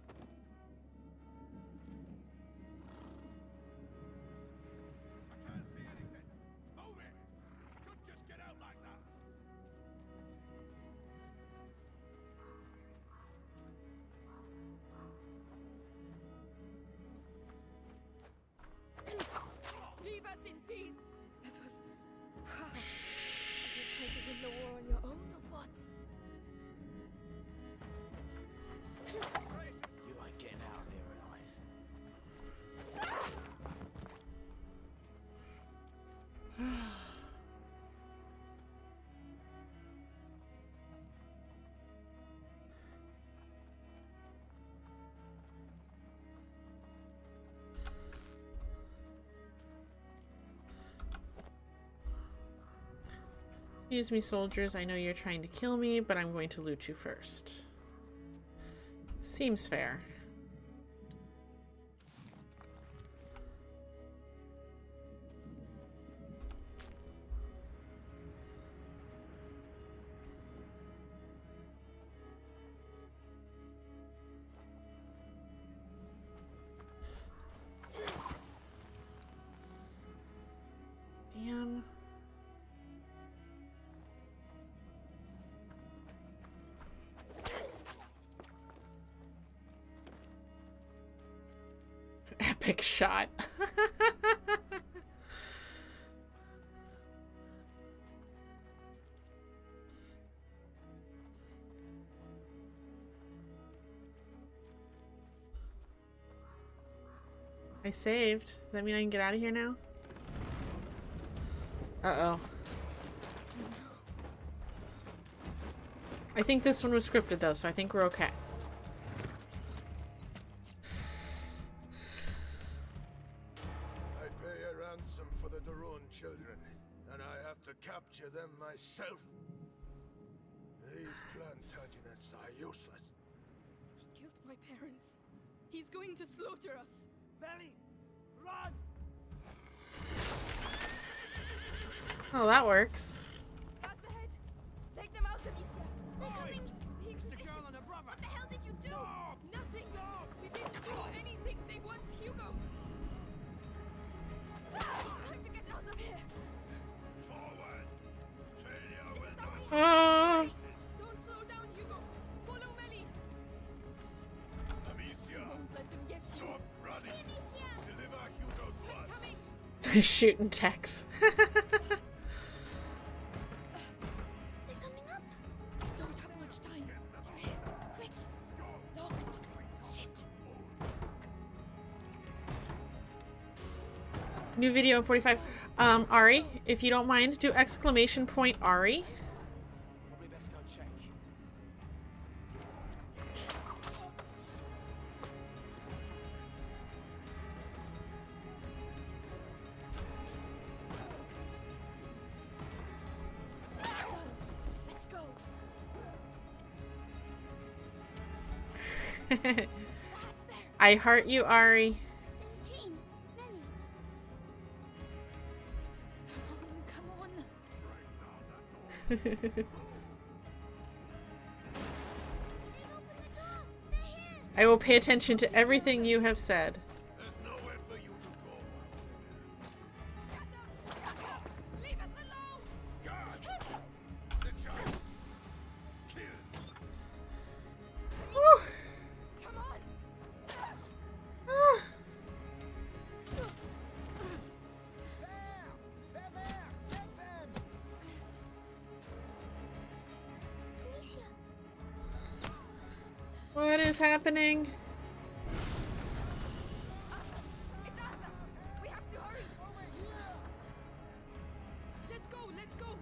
I can't see anything. Move it. You couldn't just get out like that. Leave us in peace. That was. Wow. Are you trying to win the war on your own or what? Trace. You ain't getting out of here alive. Excuse me, soldiers. I know you're trying to kill me, but I'm going to loot you first. Seems fair. Damn. Epic shot. I saved. Does that mean I can get out of here now? Uh-oh. I think this one was scripted though, so I think we're okay. I pay a ransom for the Daron children, and I have to capture them myself. These Plantagenets are useless. He killed my parents. He's going to slaughter us. Belly, run! Oh, that works. Guards ahead. Take them out, Amicia. Boy! The It's the Inquisition. girl and her brother! What the hell did you do? Stop! Nothing. Stop! We didn't do anything. They want Hugo. Ah, it's time to get out of here. Forward! Failure This will is not our Ah! way. Don't slow down, Hugo. Follow Melly. Amicia! Won't let them get you. Stop running! Shooting Tex. They're coming up. Don't have much time. They're here. Quick. Locked. Shit. New video in forty-five. Um, Ari, if you don't mind, do exclamation point Ari. Probably best go check. Let's go. I That's there. heart you, Ari. There's a chain. Melly. Come on, come on. They've opened the door. They're here. I will pay attention to everything you have said. There's nowhere for you to go. Leave us alone. God! The child! Kill! Whew. Come on. Ah. They're there! Get them! Amicia. What is happening? It's Anna. We have to hurry. Over here! Let's go. Let's go.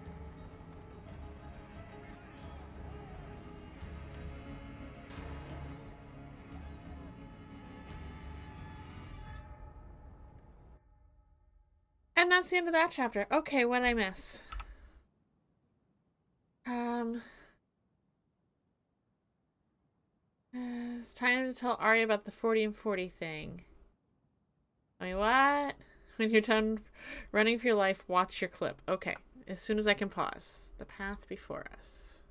And that's the end of that chapter. Okay, what did I miss? Um, uh, it's time to tell Ari about the forty and forty thing. I mean, what? When you're done running for your life, watch your clip. Okay, as soon as I can pause. The path before us.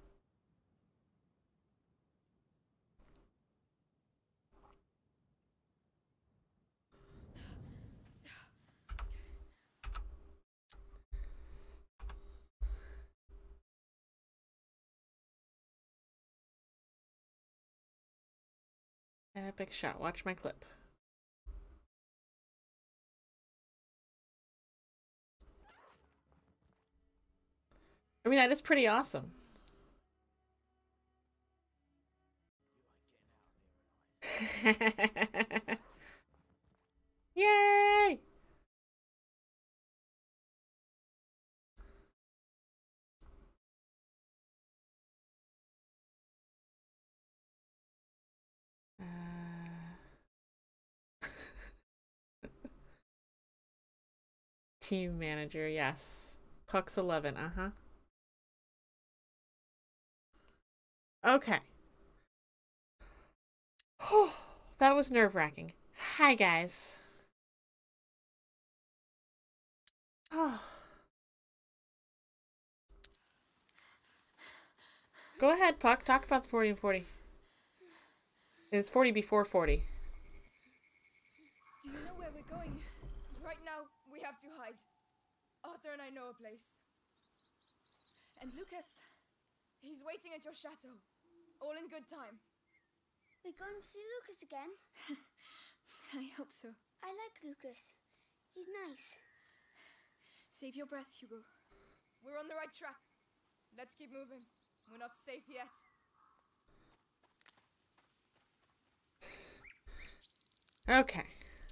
Epic shot. Watch my clip. I mean, that is pretty awesome. Yay! Uh... Team manager, yes. Puck's eleven, uh-huh. Okay. That was nerve-wracking. Hi, guys. Oh. Go ahead, Puck. Talk about the forty and forty. It's forty before forty. Do you know where we're going? Right now, we have to hide. Arthur and I know a place. And Lucas, he's waiting at your chateau. All in good time. We're going to see Lucas again. I hope so. I like Lucas. He's nice. Save your breath, Hugo. We're on the right track. Let's keep moving. We're not safe yet. Okay.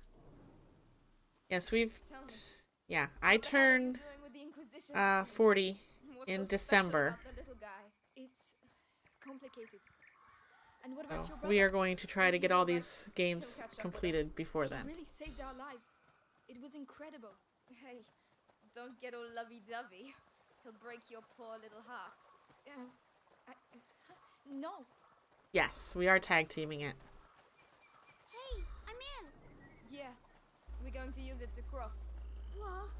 Yes, we've... Tell me, Yeah, I what the hell are you turn doing with the Inquisition uh, acting? forty What's in so special December. about the little guy? It's complicated. And what about So your brother? we are going to try to He'll get be all right. these games He'll catch up with completed us. before He then. really saved our lives. It was incredible. Hey, don't get all lovey-dovey. He'll break your poor little heart. Uh, I, no. Yes, we are tag teaming it. Hey, I'm in. Yeah, we're going to use it to cross. What?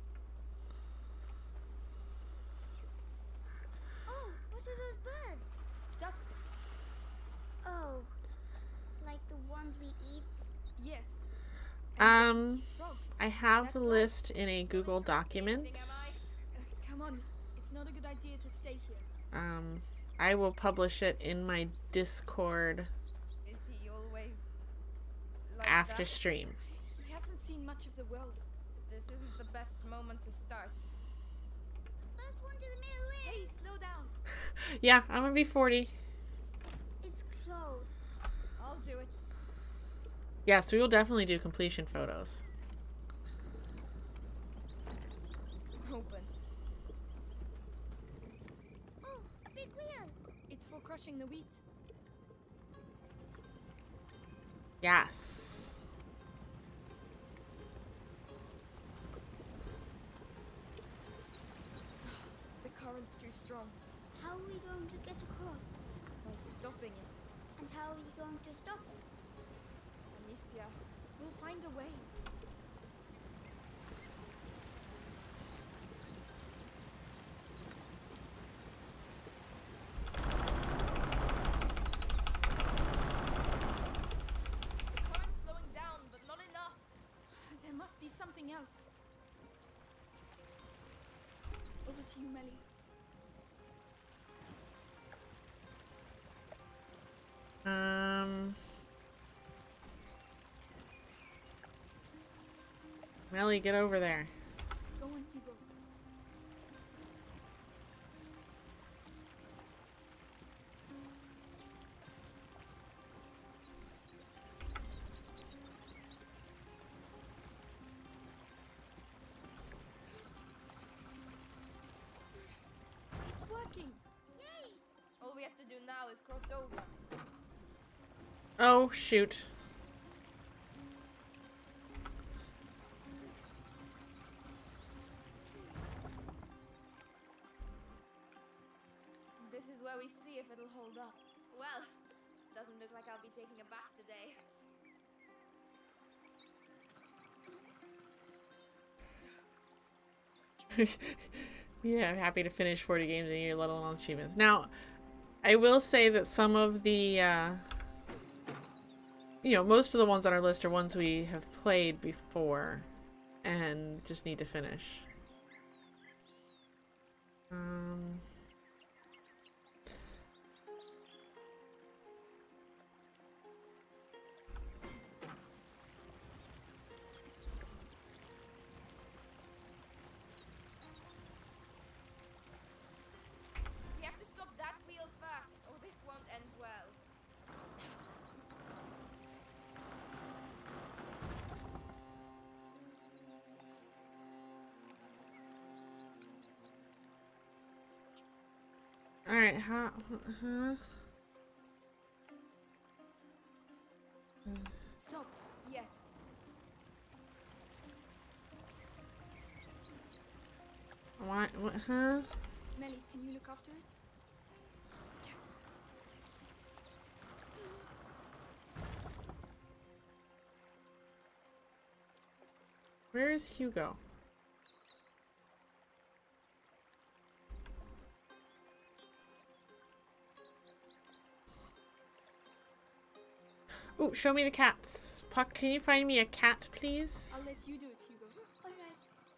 Oh, what are those birds? Ducks. Oh, like the ones we eat? Yes. Um, Frogs. I have That's the life. list in a Google document. Uh, come on. It's not a good idea to stay here. Um, I will publish it in my Discord Is he always like after that? stream. He hasn't seen much of the world. This isn't the best moment to start. First one to the middle ring. Hey, slow down. Yeah, I'm gonna be forty. It's closed. I'll do it. Yes, we will definitely do completion photos. Open. Oh, a big wheel. It's for crushing the wheat. Yes. The current's too strong. How are we going to get across? By stopping it. And how are we going to stop it? Amicia, We'll find a way. the current's slowing down, but not enough. There must be something else. Over to you, Melly. Um. Melly, get over there. Go on, Hugo. It's working. Yay! All we have to do now is cross over. Oh, shoot. This is where we see if it'll hold up. Well, doesn't look like I'll be taking a bath today. Yeah, I'm happy to finish forty games in a year, let alone achievements. Now, I will say that some of the, uh, you know, most of the ones on our list are ones we have played before and just need to finish. Um... We have to stop that wheel first, or this won't end well. Alright, how, huh? Stop. Yes. What, what, huh? Melly, can you look after it? Where is Hugo? Ooh, show me the cats. Puck, can you find me a cat, please? I'll let you do it, Hugo. All right.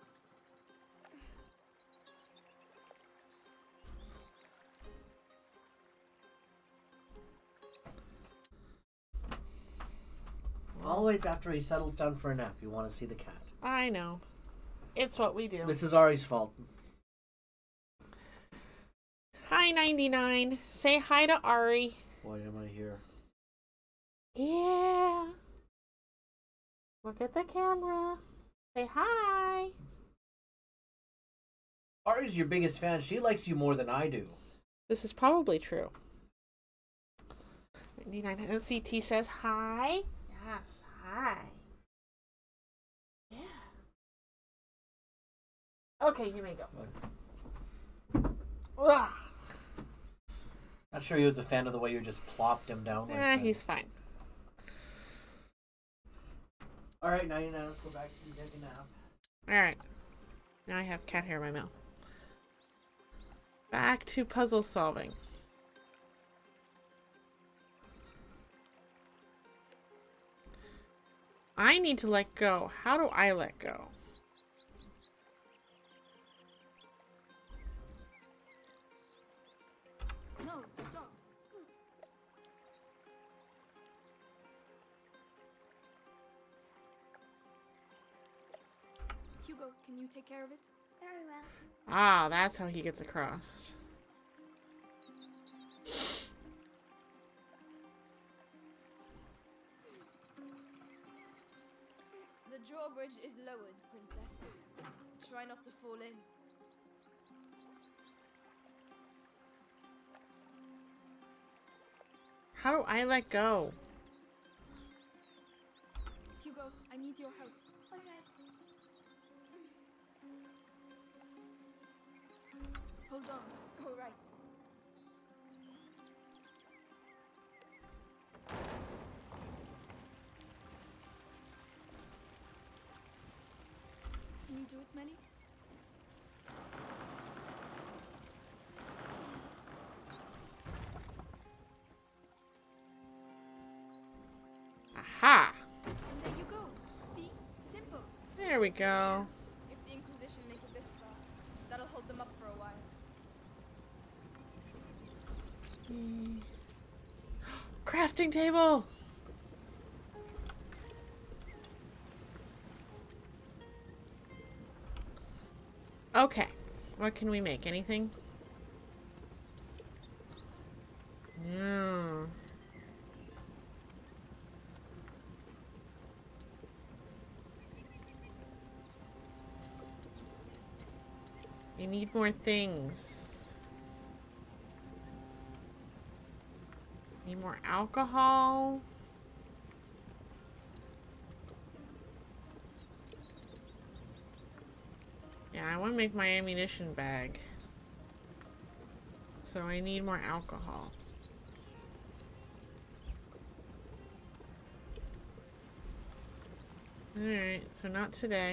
Always after he settles down for a nap, you want to see the cat. I know. It's what we do. This is Ari's fault. Hi, ninety-nine. Say hi to Ari. Why am I here? Yeah. Look at the camera. Say hi. Ari's your biggest fan. She likes you more than I do. This is probably true. ninety-nine O C T says hi. Yes, hi. Yeah. Okay, you may go. Ugh. Not sure he was a fan of the way you just plopped him down. Like Eh, that. he's fine. All right, ninety-nine. Let's go back to get a nap. Alright. Now I have cat hair in my mouth. Back to puzzle solving. I need to let go. How do I let go? No, stop. Hugo, can you take care of it? Very well. Ah, that's how he gets across. The drawbridge is lowered, Princess. Try not to fall in. How do I let go? Hugo, I need your help. All right. Hold on. All right. Can you do it, Melly? Aha! And there you go. See? Simple. There we go. If the Inquisition make it this far, that'll hold them up for a while. Crafting table! Okay. What can we make? Anything? No. We need more things. Need more alcohol. Yeah, I want to make my ammunition bag. So I need more alcohol. Alright, so not today.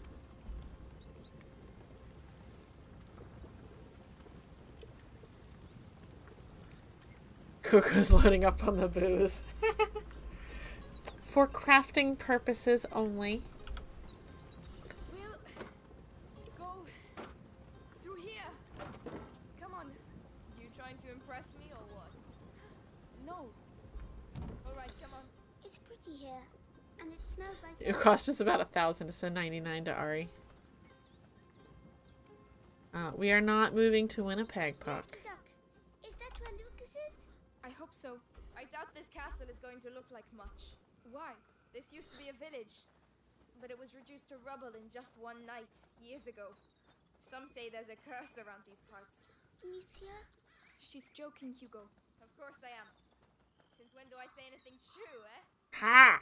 Coco's loading up on the booze. For crafting purposes only. We'll go through here. Come on. You trying to impress me or what? No. All right, come on. It's pretty here, and it smells like. It cost us about a thousand to send ninety-nine to Ari. Uh, we are not moving to Winnipeg, Puck. Lucky Duck. Is that where Lucas is? I hope so. I doubt this castle is going to look like much. Why? This used to be a village, but it was reduced to rubble in just one night, years ago. Some say there's a curse around these parts. Amicia? She's joking, Hugo. Of course I am. Since when do I say anything true, eh? Ha!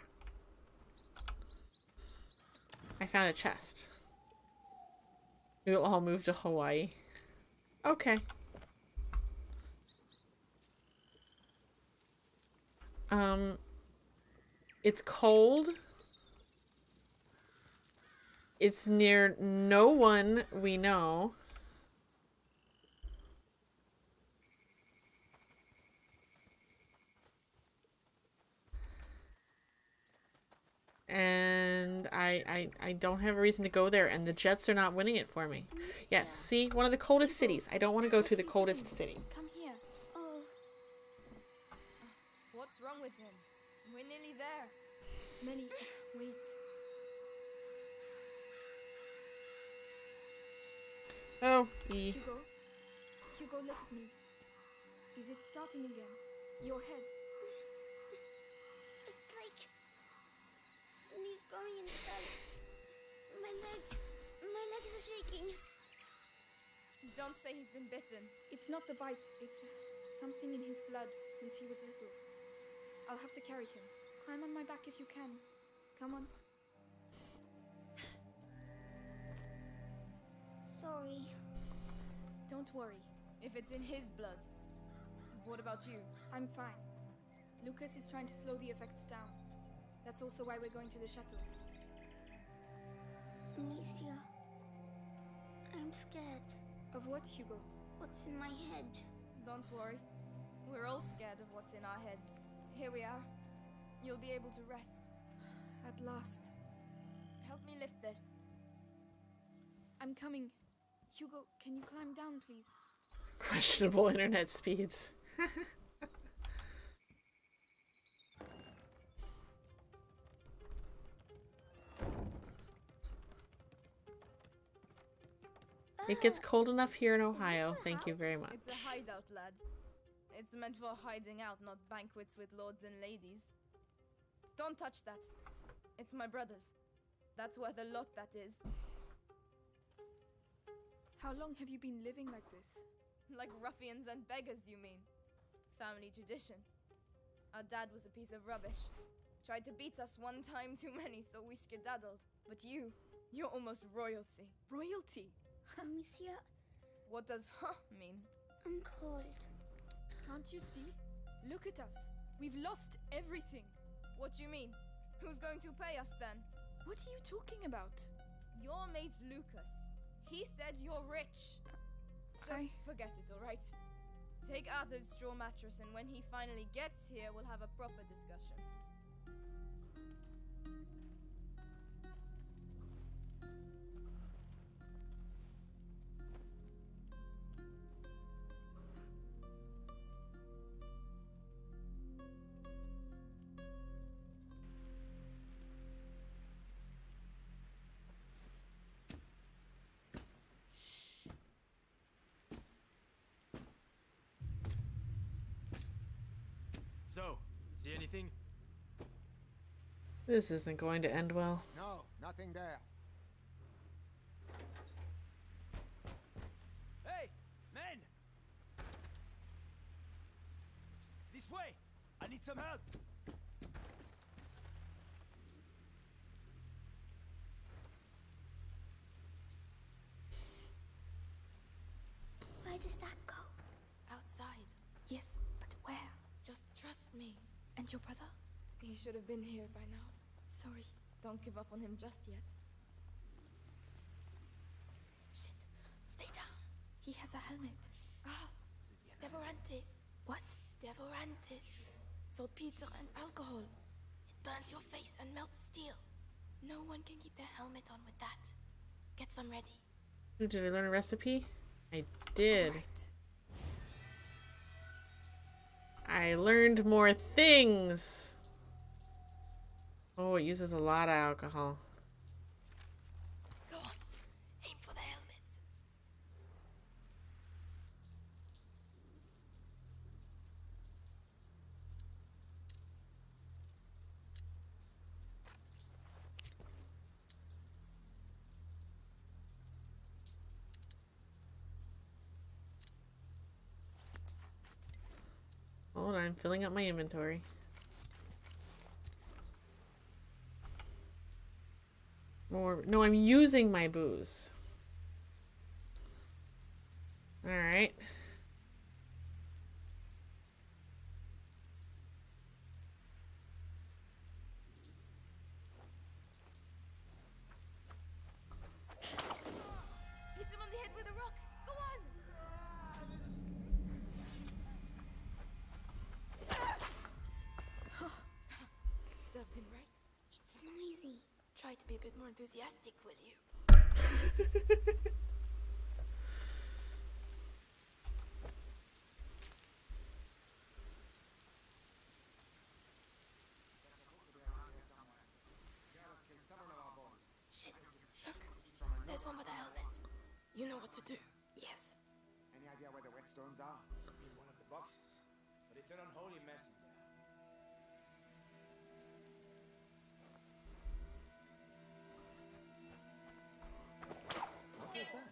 I found a chest. We'll all move to Hawaii. Okay. Um, it's cold. It's near no one we know. And I, I I don't have a reason to go there, and the Jets are not winning it for me. Yes, see? One of the coldest cities. I don't want to go to the coldest city. Come here. Oh, What's wrong with him? We're nearly there. Melly, wait. Oh, e. Hugo? Hugo, look at me. Is it starting again? Your head. it's like something's growing inside. My legs, my legs are shaking. Don't say he's been bitten. It's not the bite. It's uh, something in his blood since he was little. I'll have to carry him. Climb on my back if you can. Come on. Sorry. Don't worry. If it's in his blood, what about you? I'm fine. Lucas is trying to slow the effects down. That's also why we're going to the chateau. Amicia, I'm scared. Of what, Hugo? What's in my head? Don't worry. We're all scared of what's in our heads. Here we are. You'll be able to rest. At last. Help me lift this. I'm coming. Hugo, can you climb down, please? Questionable internet speeds. It gets cold enough here in Ohio. Thank you very much. It's a hideout, lad. It's meant for hiding out, not banquets with lords and ladies. Don't touch that. It's my brother's. That's worth a lot, that is. How long have you been living like this? Like ruffians and beggars, you mean? Family tradition. Our dad was a piece of rubbish. Tried to beat us one time too many, so we skedaddled. But you, you're almost royalty. Royalty? Amicia, What does huh mean? I'm cold. Can't you see? Look at us. We've lost everything. What do you mean? Who's going to pay us then? What are you talking about? Your mate's Lucas. He said you're rich. Just I... forget it, alright? Take Arthur's straw mattress, and when he finally gets here, we'll have a proper discussion. So, see anything? This isn't going to end well. No, nothing there. Hey, men! This way! I need some help! Where does that go? Outside. Yes, but where? Just trust me. And your brother? He should have been here by now. Sorry. Don't give up on him just yet. Shit. Stay down. He has a helmet. Ah. Devorantis. What? Devorantis. Saltpeter and alcohol. It burns your face and melts steel. No one can keep their helmet on with that. Get some ready. Ooh, did I learn a recipe? I did. Right. I learned more things. Oh, it uses a lot of alcohol. Go on. Aim for the helmet. Hold on, I'm filling up my inventory. More. No, I'm using my booze. Alright. Hit him on the head with a rock. Go on. Serves him right. It's noisy. Try to be a bit more enthusiastic, will you? Shit. Look. There's one with a helmet. You know what to do. Yes. Any idea where the whetstones are? In one of the boxes. But it's an unholy mess in there. What is that?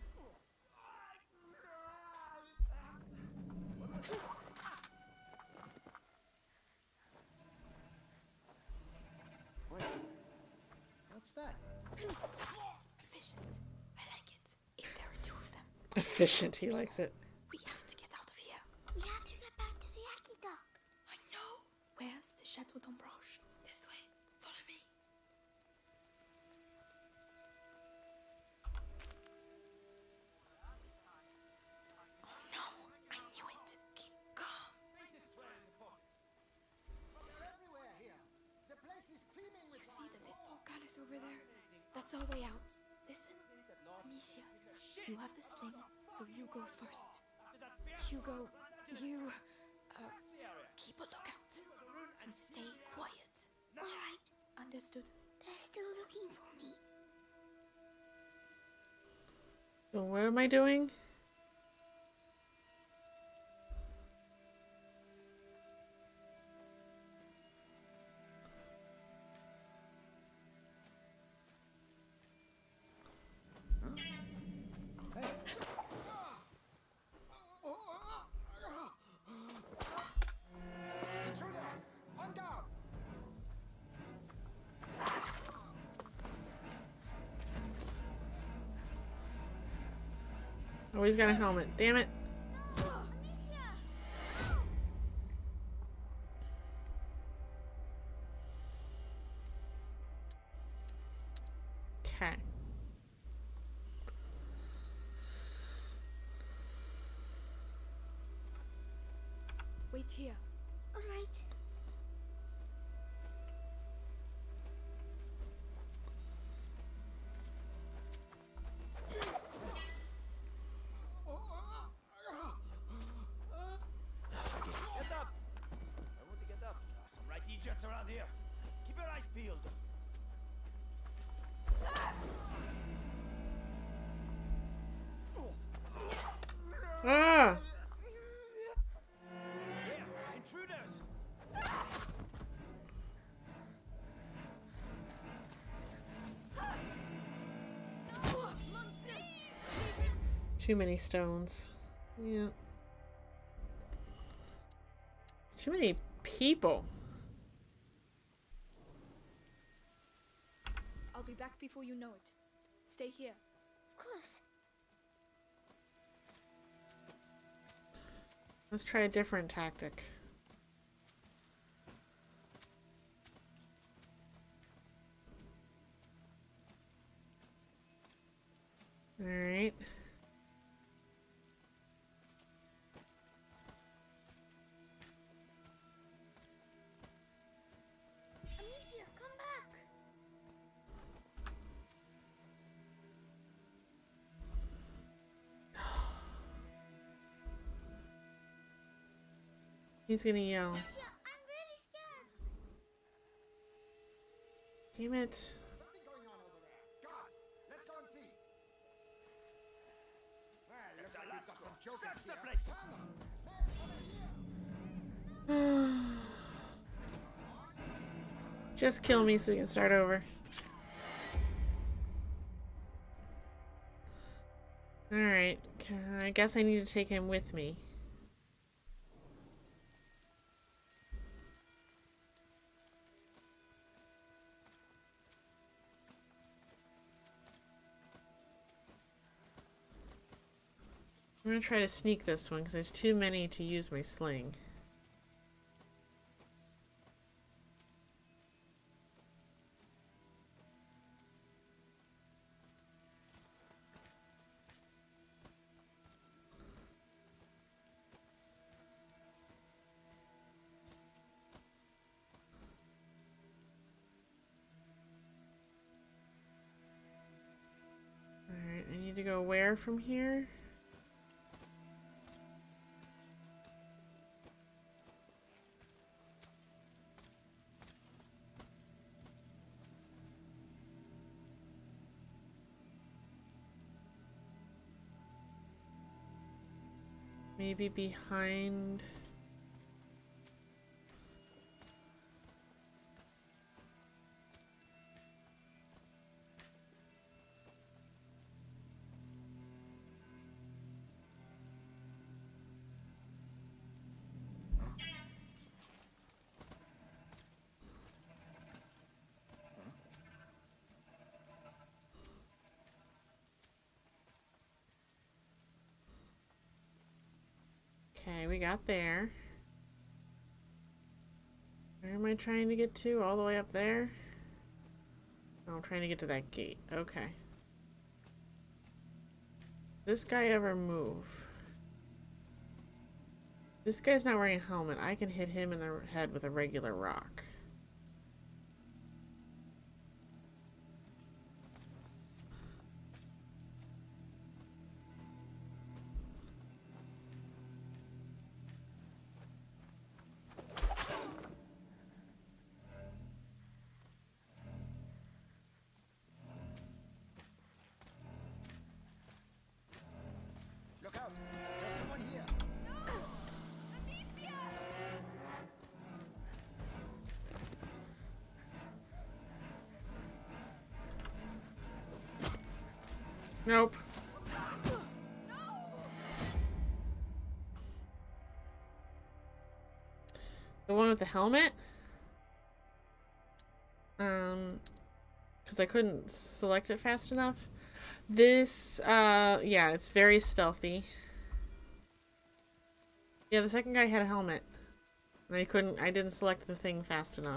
Wait. What's that? Efficient. I like it. If there are two of them. Efficient, he likes it. We have to get out of here. We have to get back to the aqueduct. I know. Where's the Chateau d'Ombrage? This way. Follow me. Oh no, I knew it. Keep calm. They're everywhere here. The place is teeming with You see the little portcullis over there? That's our way out. Listen, Amicia, you have the sling, so you go first. Hugo, you, uh, keep a lookout and stay quiet. All right. Understood? They're still looking for me. So what am I doing? Oh, he's got a helmet. Damn it. Okay. Wait here. All right. Get up! I want to get up. There are some right idiots around here. Keep your eyes peeled. Ah! Here, intruders! Too many stones. Yeah. Too many people. I'll be back before you know it. Stay here. Of course. Let's try a different tactic. All right. Amicia, come back. He's gonna yell. Amicia, I'm really scared. Damn it. Something going on over there. Guards, let's go and see. Well, looks like we've got some jokers Search the here. place! Hang on. Men, over here. Just kill me so we can start over. Alright. I guess I need to take him with me. I'm gonna try to sneak this one because there's too many to use my sling. Alright, I need to go where from here? Maybe behind. Okay, we got there. Where am I trying to get to? All the way up there? Oh, I'm trying to get to that gate. Okay. This guy ever move? This guy's not wearing a helmet. I can hit him in the head with a regular rock. Nope. The one with the helmet? Um, because I couldn't select it fast enough. This, uh, yeah, it's very stealthy. Yeah, the second guy had a helmet. And I couldn't, I didn't select the thing fast enough.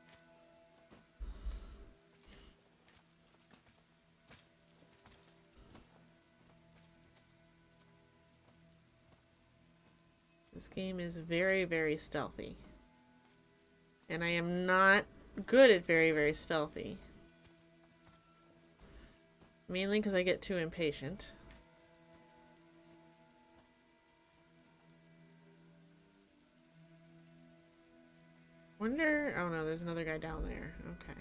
This game is very, very stealthy. And I am not good at very, very stealthy. Mainly because I get too impatient. Wonder... Oh no, there's another guy down there. Okay.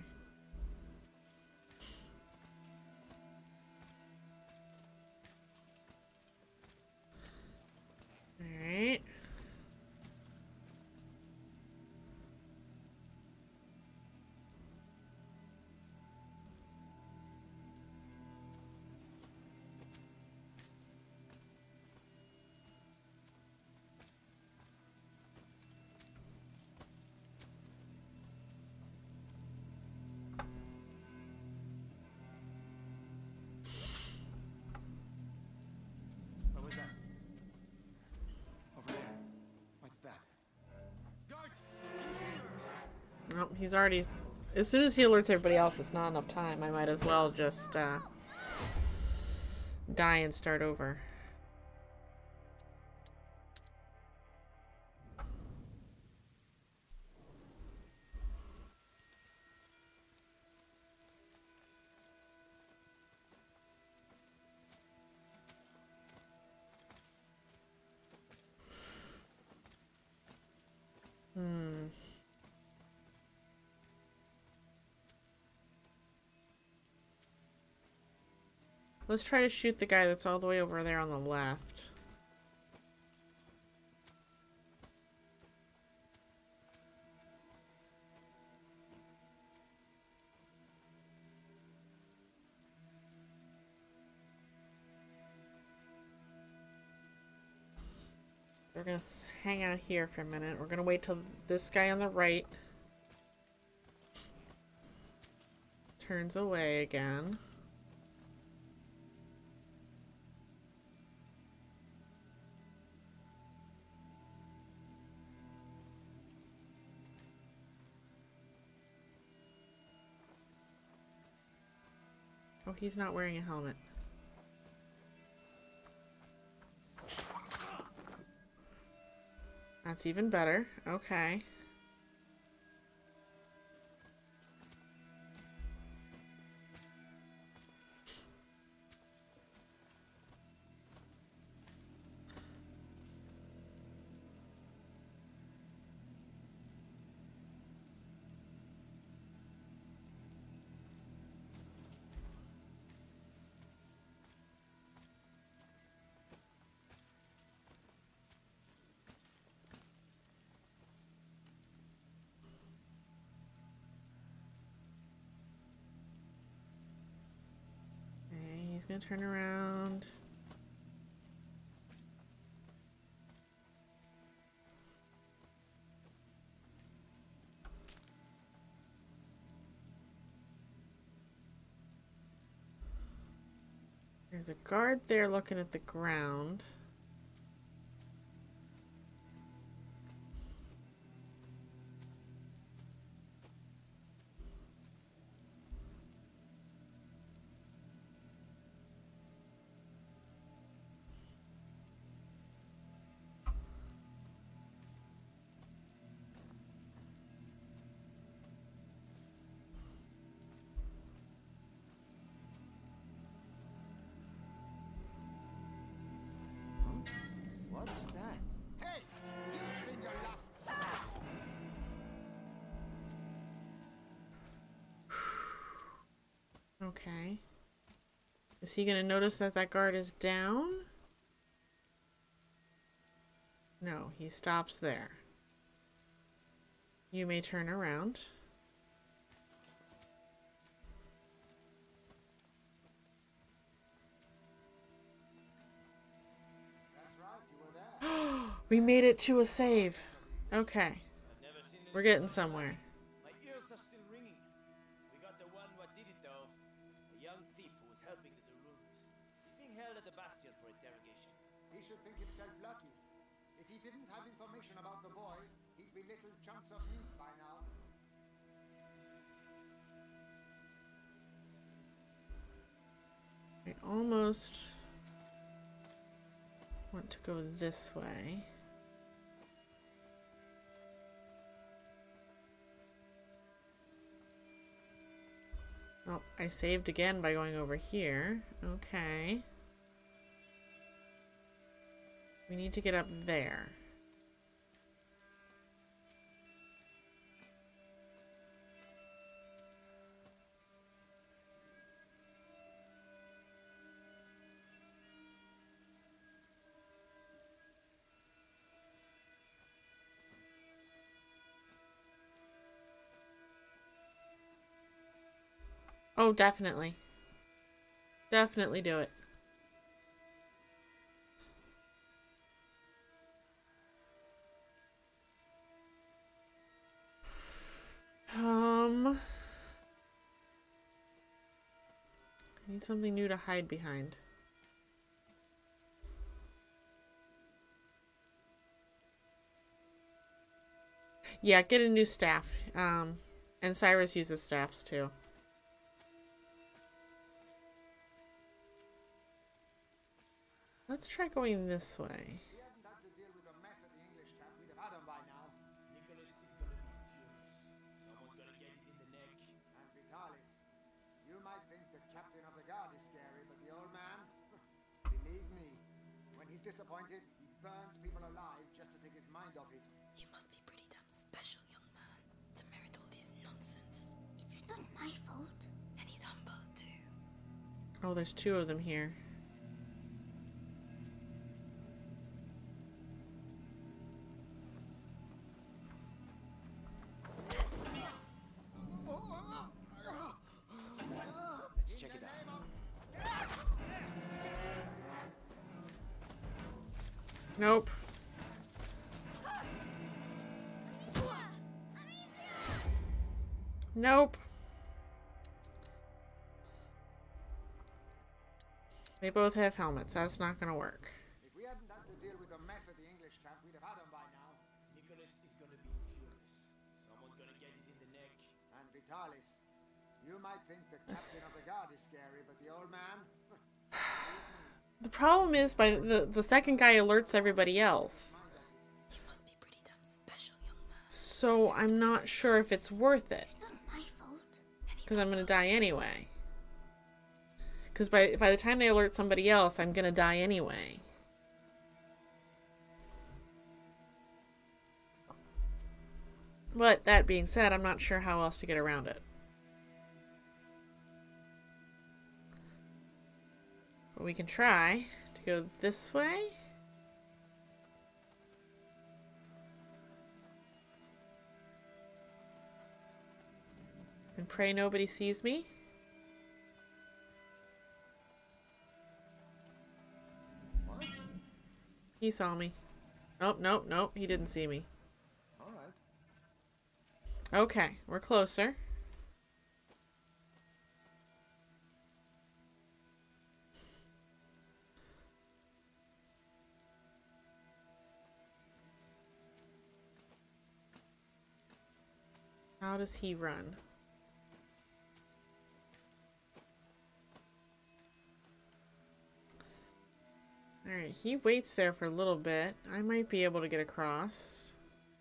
Alright. What was that? Over there. What's that? Guards! Intruders! Oh, he's already... As soon as he alerts everybody else, it's not enough time. I might as well just, uh... die and start over. Hmm. Let's try to shoot the guy that's all the way over there on the left. We're gonna hang out here for a minute. We're gonna wait till this guy on the right turns away again. Oh, he's not wearing a helmet. That's even better. Okay. He's gonna turn around. There's a guard there looking at the ground. What's that? Hey! You've seen your last spell! Okay. Is he gonna notice that that guard is down? No, he stops there. You may turn around. We made it to a save. Okay. We're getting somewhere. My ears are still ringing. We got the one what did it though. A young thief who was helping the Daruns. He's being held at the Bastion for interrogation. He should think himself lucky. If he didn't have information about the boy, he'd be little chunks of meat by now. I almost want to go this way. Oh, I saved again by going over here. Okay. We need to get up there. Oh, definitely. Definitely do it. Um, I need something new to hide behind. Yeah, get a new staff. Um, and Cyrus uses staffs too. Let's try going this way. If we hadn't had to deal with the mess at the English camp, we'd have had him by now. Nicholas is gonna be furious. Someone's gonna get it in the neck. And Vitalis. You might think the captain of the guard is scary, but the old man, believe me, when he's disappointed, he burns people alive just to take his mind off it. You must be pretty damn special, young man, to merit all this nonsense. It's not my fault. And he's humble, too. Oh, there's two of them here. Let's check it out. Nope. Nope. They both have helmets. That's not gonna work. If we hadn't had to deal with the mess at the English camp, we'd have had him by now. Nicholas is gonna be furious. Someone's gonna get it in the neck. And Vitalis. You might think the captain of the guard is scary, but the old man, The problem is, by the the second guy alerts everybody else. You must be pretty damn special, young man. So I'm not sure if it's worth it. It's not my fault. Because I'm gonna die anyway. Because by by the time they alert somebody else, I'm gonna die anyway. But that being said, I'm not sure how else to get around it. But we can try to go this way. And pray nobody sees me. what? He saw me. Nope, nope, nope. He didn't see me. All right. Okay, we're closer. How does he run? Alright, he waits there for a little bit. I might be able to get across.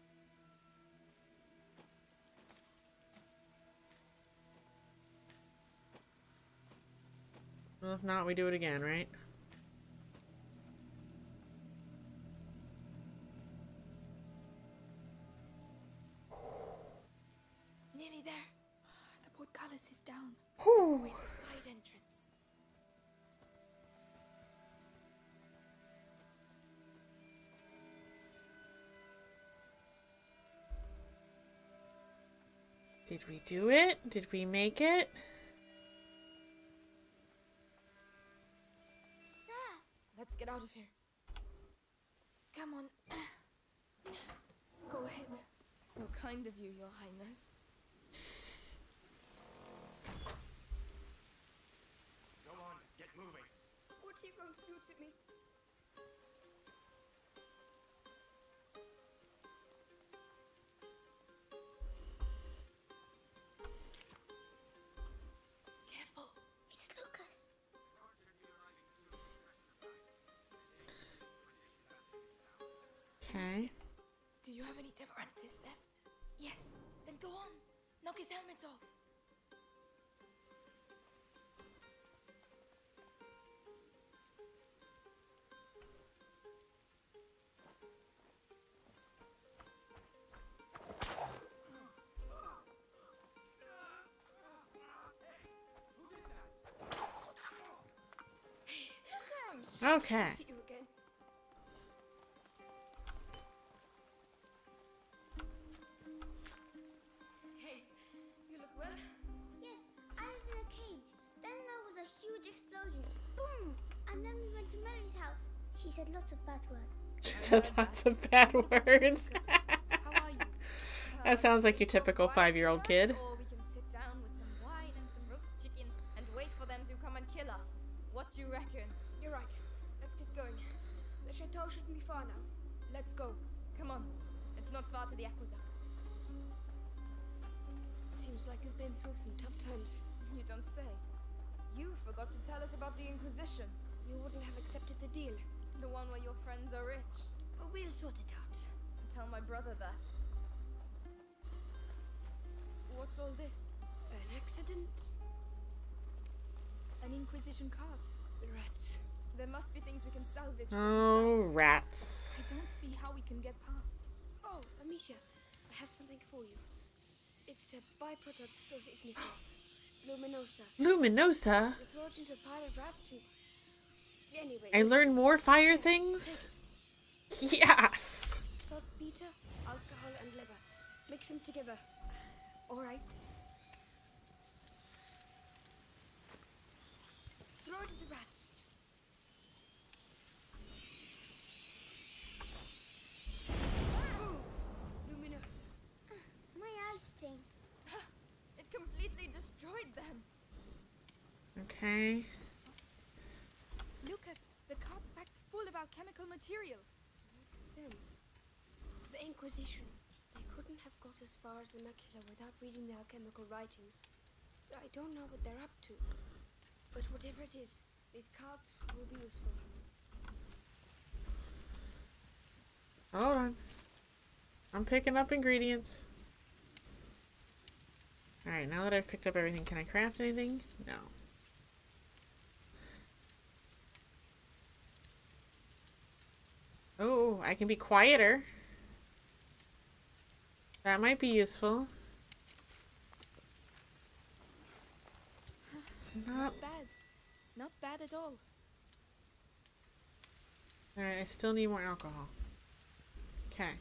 Well, if not, we do it again, right? Nearly there. The portcullis is down. Whew. There's always a side entrance. Did we do it? Did we make it? Let's get out of here. Come on. kind of you, Your Highness. Go on, get moving. What are you going to do to me? Careful. It's Lucas. Okay. Do you have any differences left? Yes. Then go on. Knock his helmet off. Okay. See you again. Hey, you look well? Yes, I was in a cage. Then there was a huge explosion. Boom! And then we went to Melly's house. She said lots of bad words. She said lots of bad words. How are you? That sounds like your typical five-year-old kid. Or we can sit down with some wine and some roast chicken and wait for them to come and kill us. What do you reckon? You're right. Let's get going. The chateau shouldn't be far now. Let's go. Come on. It's not far to the aqueduct. Seems like you've been through some tough times. You don't say. You forgot to tell us about the Inquisition. You wouldn't have accepted the deal. The one where your friends are rich. But we'll sort it out. Tell my brother that. What's all this? An accident? An Inquisition cart. Rats. There must be things we can salvage. from Oh, inside. rats. I don't see how we can get past. Oh, Amicia, I have something for you. It's a byproduct of ignition. Luminosa. Luminosa? You throw it into a pile of rats and... Anyway, I it's learned more fire things? Yes! saltpeter, alcohol, and liver. Mix them together. All right. Throw it at the rats. Boom! Luminosa. My eyes sting. It completely destroyed them. Okay. Lucas, the cart's packed full of alchemical material. Things. The Inquisition. They couldn't have got as far as the macula without reading the alchemical writings. I don't know what they're up to. But whatever it is, these cards will be useful. Hold on. I'm picking up ingredients. Alright, now that I've picked up everything, can I craft anything? No. Oh, I can be quieter. That might be useful. Not... Not bad. Not bad at all. Alright, I still need more alcohol. Okay.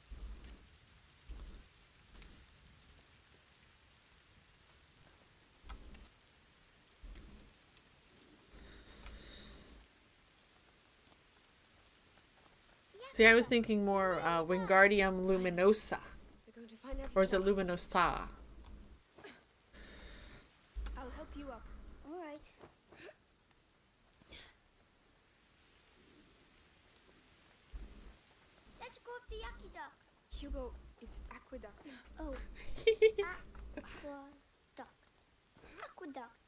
See, I was thinking more uh, Wingardium Luminosa. We're going to find out. Or is it fast. Luminosa? I'll help you up. All right. Let's go up the aqueduct. Hugo, it's aqueduct. Oh. Aqueduct. Aqueduct.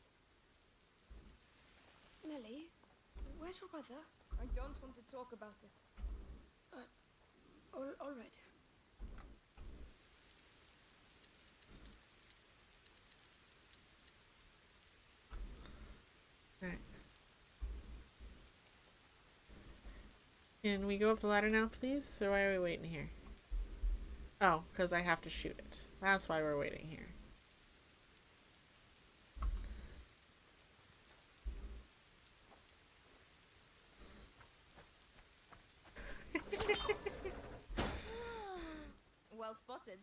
Nelly, where's your brother? I don't want to talk about it. All, all right. Alright. Can we go up the ladder now, please? Or why are we waiting here? Oh, because I have to shoot it. That's why we're waiting here. Well spotted.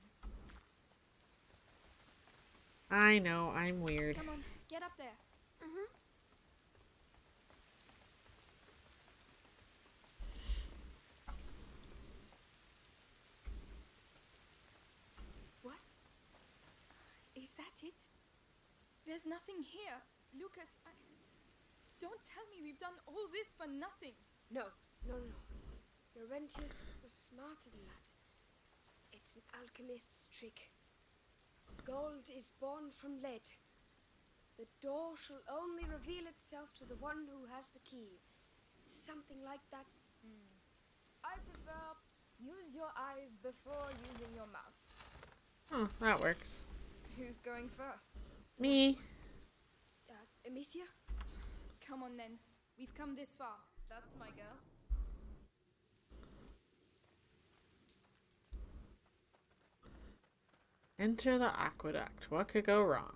I know, I'm weird. Come on, get up there. Uh-huh. it? There's nothing here. Lucas, I... Don't tell me we've done all this for nothing. No, no, no, no. Laurentius was smarter than that. It's an alchemist's trick. Gold is born from lead. The door shall only reveal itself to the one who has the key. Something like that. Hmm. I prefer use your eyes before using your mouth. Oh, that works. Who's going first? Me. Uh, Amicia? Come on then. We've come this far. That's my girl. Enter the aqueduct. What could go wrong?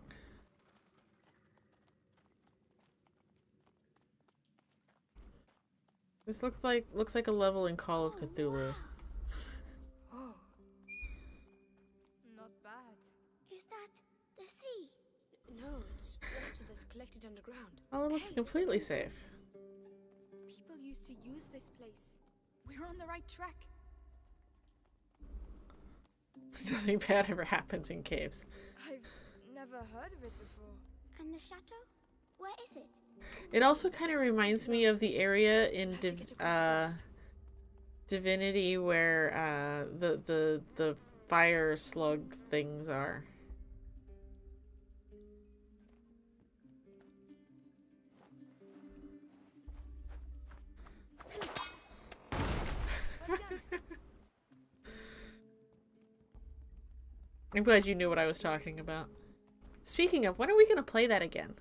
This looks like looks like a level in Call of Cthulhu. Oh. Not bad. Is that the sea? No, it's water that's collected underground. Oh, it looks Hey, completely safe. People used to use this place. We're on the right track. Nothing bad ever happens in caves. I've never heard of it before. And the chateau? Where is it? It also kind of reminds me of the area in Div uh, Divinity where uh, the the the fire slug things are. I'm glad you knew what I was talking about. Speaking of, when are we gonna play that again?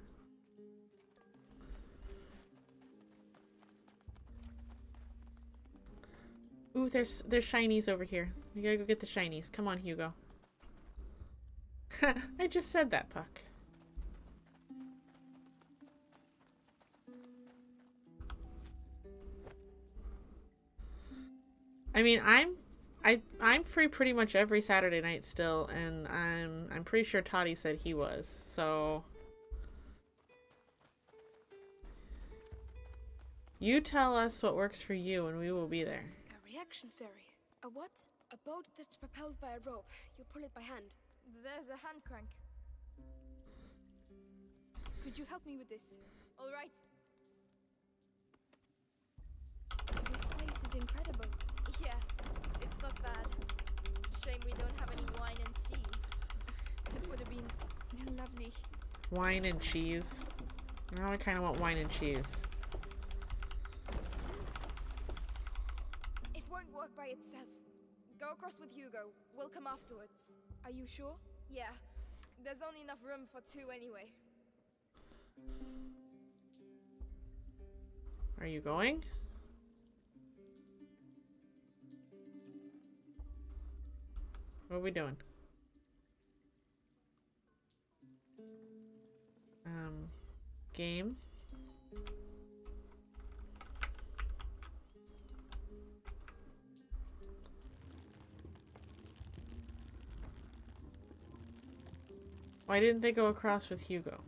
Ooh, there's there's shinies over here. We gotta go get the shinies. Come on, Hugo. I just said that, Puck. I mean, I'm I I'm free pretty much every Saturday night still, and I'm I'm pretty sure Toddy said he was. So you tell us what works for you, and we will be there. A reaction ferry. A what? A boat that's propelled by a rope. You pull it by hand. There's a hand crank. Could you help me with this? All right. This place is incredible. Yeah, it's not bad. Shame we don't have any wine and cheese. It would have been lovely. Wine and cheese. Now I kind of want wine and cheese. It won't work by itself. Go across with Hugo. We'll come afterwards. Are you sure? Yeah. There's only enough room for two anyway. Are you going? What are we doing? Um, game. Why didn't they go across with Hugo?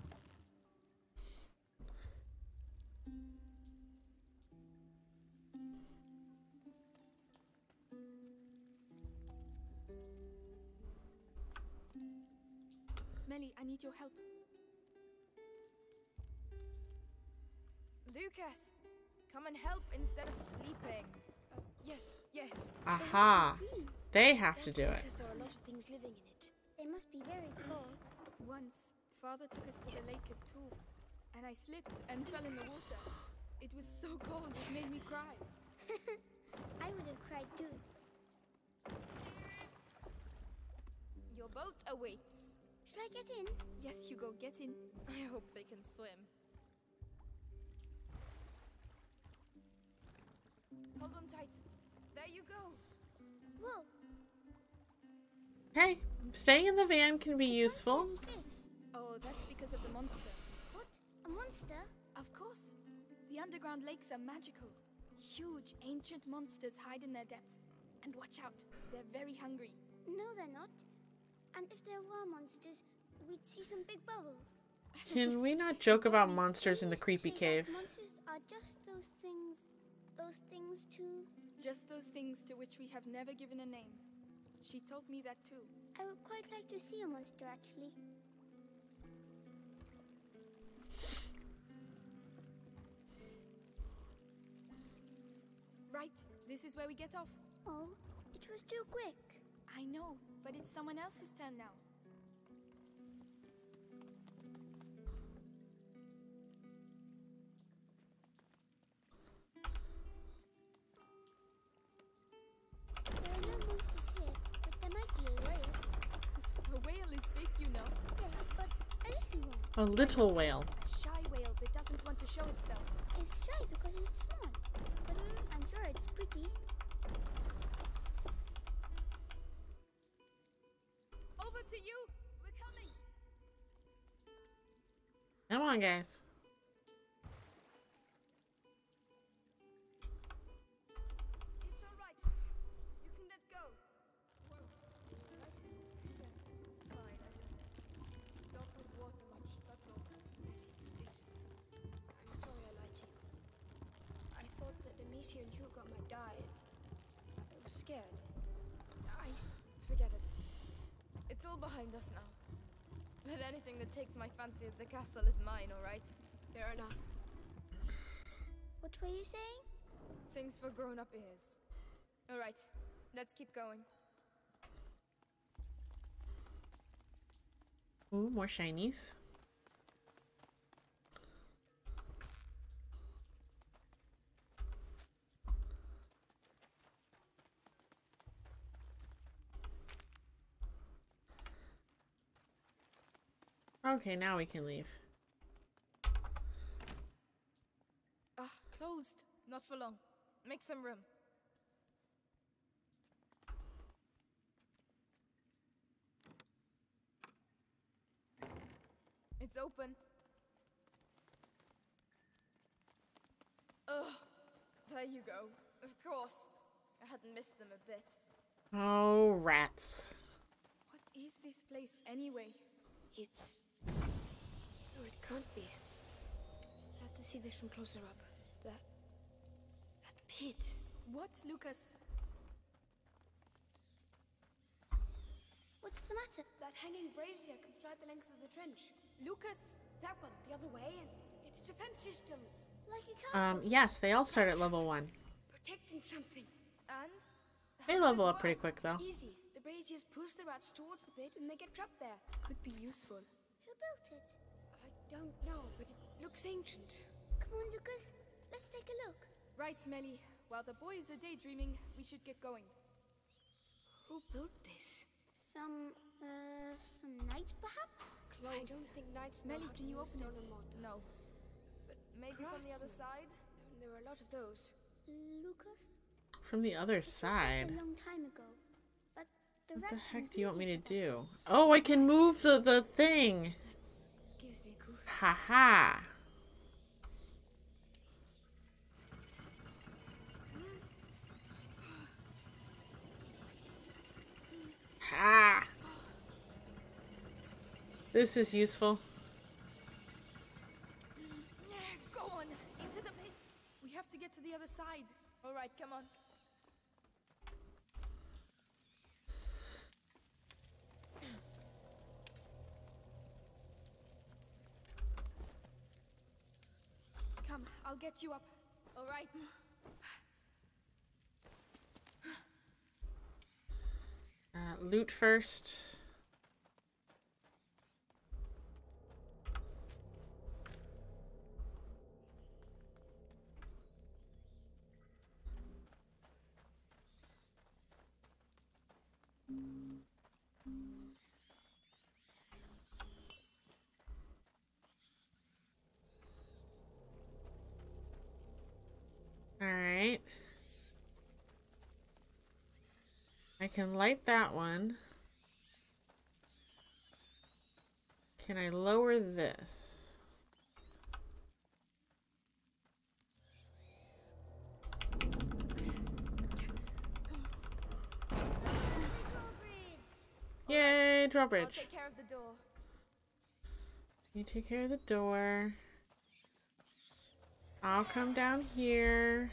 Melly, I need your help. Lucas, come and help instead of sleeping. Uh, yes, yes. Aha! They have to That's do it. because there are a lot of things living in it. They must be very cold. Once, Father took us to the lake at Tuve, and I slipped and fell in the water. It was so cold, it made me cry. I would have cried too. Your boat awaits. Shall I get in? Yes, Hugo, get in. I hope they can swim. Hold on tight. There you go. Whoa! Hey, staying in the van can be useful. Oh, that's because of the monster. What? A monster? Of course. The underground lakes are magical. Huge, ancient monsters hide in their depths. And watch out, they're very hungry. No, they're not. And if there were monsters, we'd see some big bubbles. Can we not joke about monsters in the creepy Say that cave? monsters are just those things. Those things too. Just those things to which we have never given a name. She told me that too. I would quite like to see a monster, actually. Right, this is where we get off. Oh, it was too quick. I know, but it's someone else's turn now. There are no monsters here, but there might be a whale. A whale is big, you know. Yes, but a little one. A little whale. A shy whale that doesn't want to show itself. It's shy because it's small, but mm, I'm sure it's pretty. Over to you! We're coming! Come on, guys. It's alright. You can let go. Whoa. Right? Yeah. Fine, I just don't put water much, that's all. Listen, I'm sorry I lied to you. I thought that Amicia and Hugo might die. I was scared. I... Forget it. It's all behind us now. But anything that takes my fancy at the castle is mine, alright? Fair enough. What were you saying? Things for grown-up ears. Alright, let's keep going. Ooh, more shinies. Okay, now we can leave. Ah, closed. Not for long. Make some room. It's open. Ugh. There you go. Of course. I hadn't missed them a bit. Oh, rats. What is this place anyway? It's... No, it can't be. I have to see this from closer up. That... That pit. What, Lucas? What's the matter? That hanging brazier can slide the length of the trench. Lucas! That one, the other way, and it's a defense system. Like a castle? Um, yes, they all start at level one. Protecting something. And? They level up pretty quick, though. Easy. The braziers push the rats towards the pit and they get trapped there. Could be useful. Who built it? I don't know, but it looks ancient. Come on, Lucas. Let's take a look. Right, Melly. While the boys are daydreaming, we should get going. Who built this? Some, uh, some knights, perhaps? Closed. I don't think knights know Melly, how to can you use open it? stone and mortar. No. But maybe from the other Craftsmen. side? There are a lot of those. Lucas? From the other This was side. built a long time ago. But the What the rats heck won't do you want me to live there. do? Oh, I can move the, the thing! Gives me goose. Haha! Ha! This is useful. Go on! Into the pit! We have to get to the other side. Alright, come on. Come, I'll get you up. Alright. Uh, loot first. Alright. I can light that one. Can I lower this? Yay, I'll drawbridge. take care of the door. You take care of the door. I'll come down here.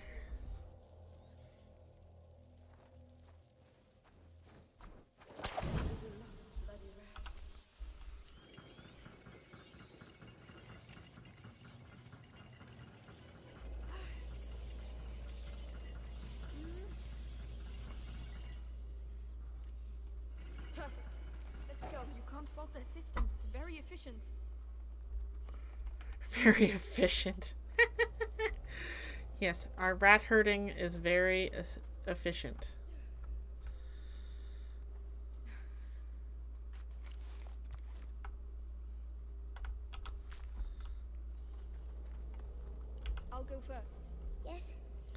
very efficient. Very efficient. Yes, our rat herding is very es- efficient. I'll go first. Yes.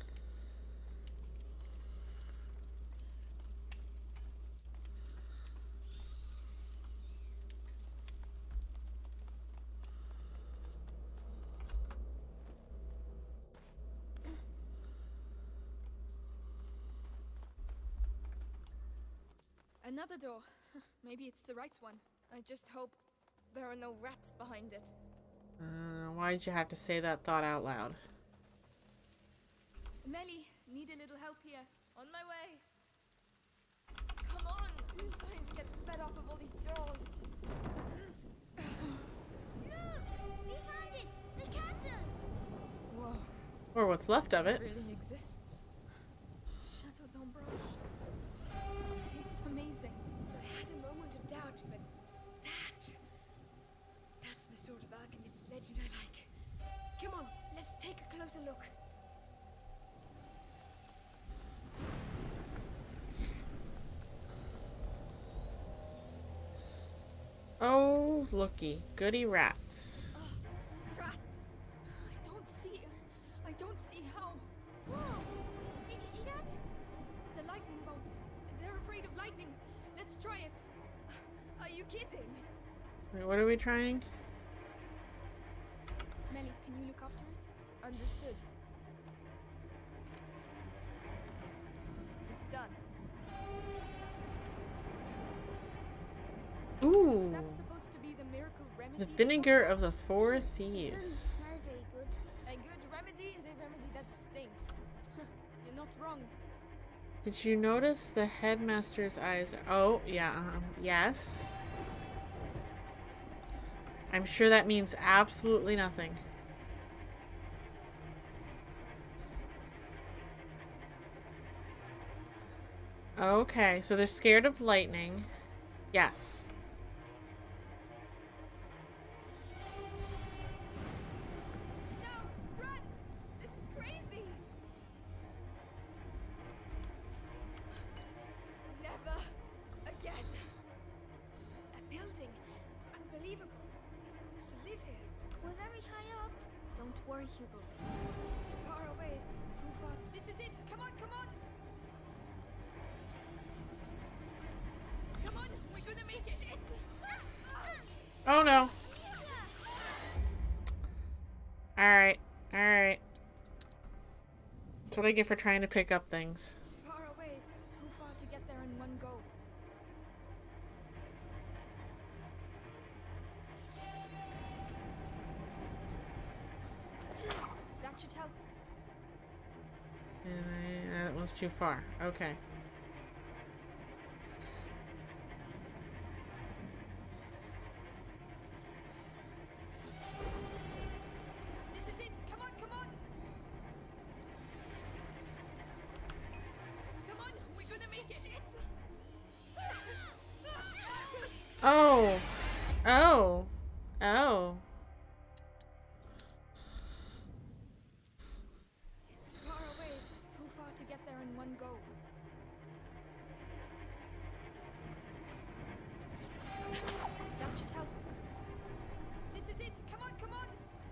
Another door. Maybe it's the right one. I just hope there are no rats behind it. Uh, why did you have to say that thought out loud? Melly, need a little help here. On my way. Come on! I'm starting to get fed up of all these doors. Look! We found it! The castle! Whoa. Or what's left of it. It really exists. Chateau d'Ombrage. It's amazing. I had a moment of doubt, but that... That's the sort of alchemist's legend I like. Come on, let's take a closer look. Oh, looky. Goody rats. Oh, rats! I don't see... I don't see how. Whoa! Did you see that? The lightning bolt. They're afraid of lightning. Let's try it. Are you kidding? Wait, what are we trying? Melly, can you look after it? Understood. It's done. Ooh. Is that supposed to be the miracle remedy? The they vinegar talk of the about? four Doesn't thieves. smell very good. A good remedy is a remedy that stinks. You're not wrong. Did you notice the headmaster's eyes? Oh, yeah. Um, yes. I'm sure that means absolutely nothing. Okay, so they're scared of lightning. Yes. No! Run! This is crazy! Never again. A building. Unbelievable. I used to live here. We're very high up. Don't worry, Hugo. It's far away. Too far. This is it. Come on, come on. Come on, we're gonna make it. Shit. Oh no. Alright, alright. That's what I get for trying to pick up things. It's far away. Too far to get there in one go. That should help. And I, that was too far. Okay. This is it. Come on, come on. Come on, we're gonna make it. Oh. Oh. Oh. It's far away. Too far to get there in one go. That should help. This is it. Come on, come on.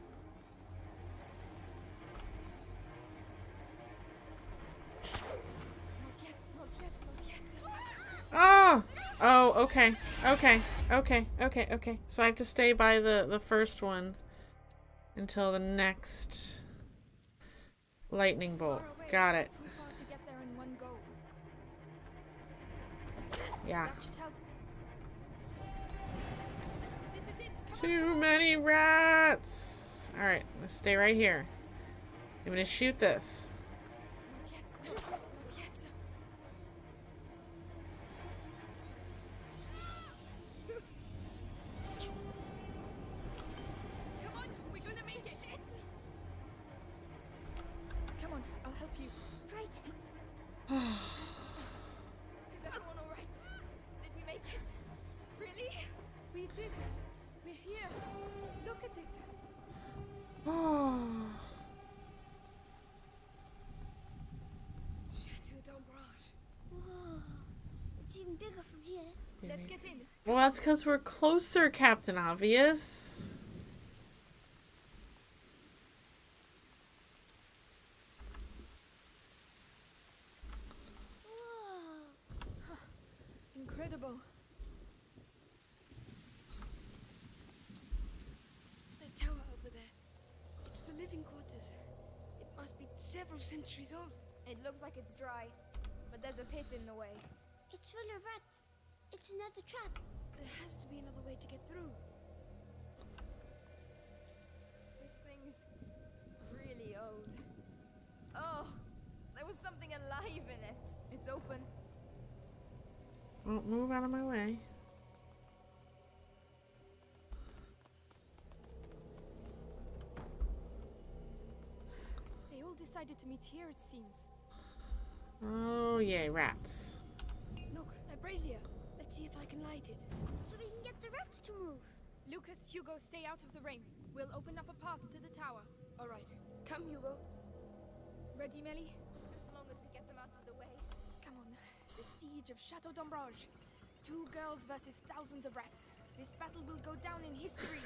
Not yet, not yet, not yet. Oh. Oh, okay. Okay. Okay. Okay. Okay. So I have to stay by the, the first one until the next lightning bolt. Got it. Too far to get there in one go. Yeah. That should help. This is it. Come Too many rats. Alright, let's stay right here. I'm gonna shoot this. Not yet, not yet, not yet. Come on, we're gonna make it. Come on, I'll help you. Right. Is everyone alright? Did we make it? Really? We did. We Chateau d'Ombrage. Whoa. It's even bigger from here. Let's get in. Well, that's because we're closer, Captain Obvious. Whoa. Incredible. The tower over there. It's the living quarters. It must be several centuries old. It looks like it's dry, but there's a pit in the way. It's full of rats. It's another trap. There has to be another way to get through. This thing's really old. Oh, there was something alive in it. It's open. Don't move out of my way. They all decided to meet here, it seems. Oh, yay, rats. Look, a brazier. Let's see if I can light it. So we can get the rats to move. Lucas, Hugo, stay out of the rain. We'll open up a path to the tower. All right. Come, Hugo. Ready, Melly? As long as we get them out of the way. Come on. The siege of Chateau d'Ombrage. Two girls versus thousands of rats. This battle will go down in history.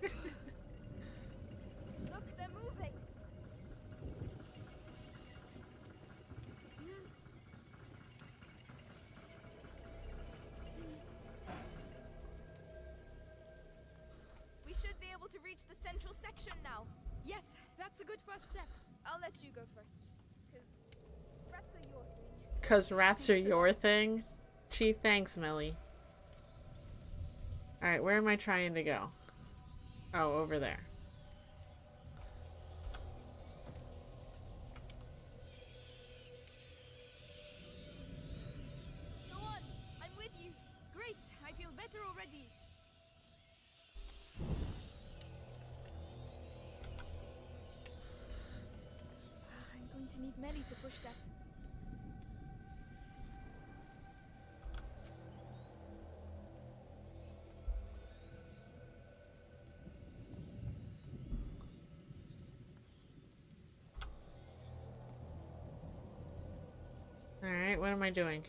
Look, they're moving. We should be able to reach the central section now. Yes, that's a good first step. I'll let you go first. Because rats are your thing. Because rats are your thing? Gee, thanks, Millie. Alright, where am I trying to go? Oh, over there. Go on, I'm with you. Great, I feel better already. I'm going to need Melly to push that. Alright, what am I doing?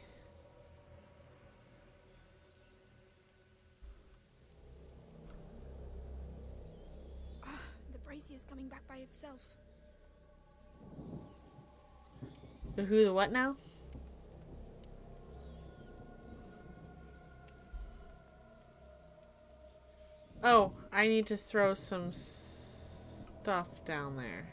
Ah, the brazier's coming back by itself. The who, the what now? Oh, I need to throw some s- stuff down there.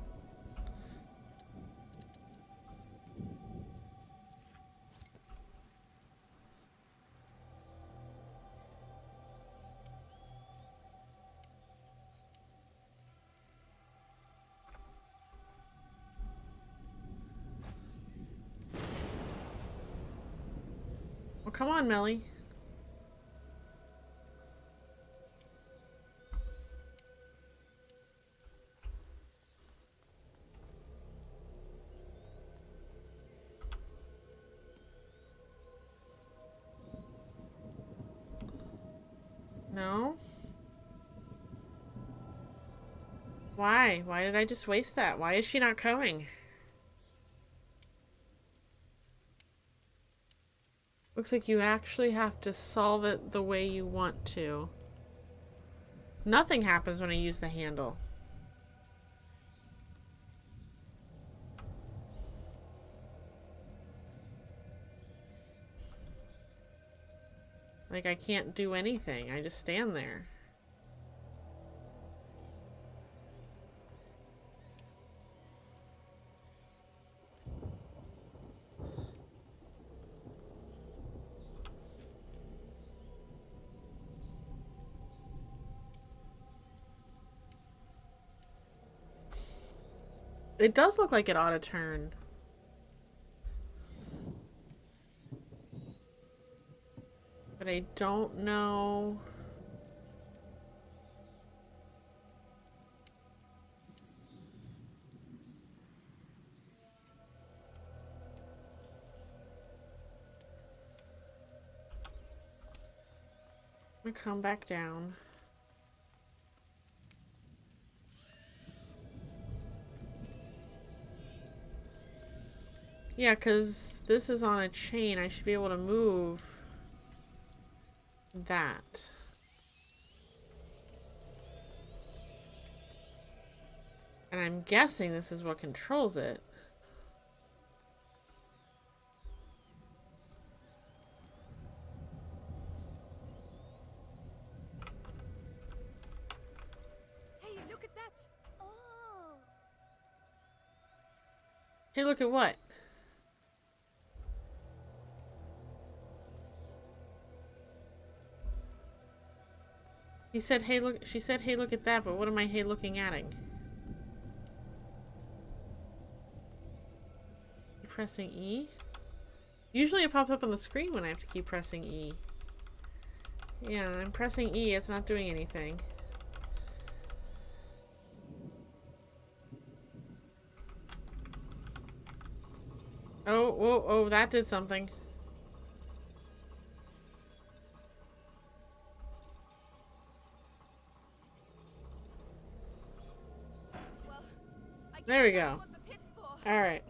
Well, come on, Melly. No? Why? Why did I just waste that? Why is she not coming? Looks like you actually have to solve it the way you want to. Nothing happens when I use the handle. Like, I can't do anything. I just stand there. It does look like it ought to turn. But I don't know. I'm gonna come back down. Yeah, because this is on a chain. I should be able to move that. And I'm guessing this is what controls it. Hey, look at that! Oh, Hey, look at what? He said, hey, look. She said, hey, look at that, but what am I, hey, looking at? Keep pressing E? Usually it pops up on the screen when I have to keep pressing E. Yeah, I'm pressing E. It's not doing anything. Oh, whoa, oh, that did something. Well, I guess There we that's go. what the pit's for. Alright.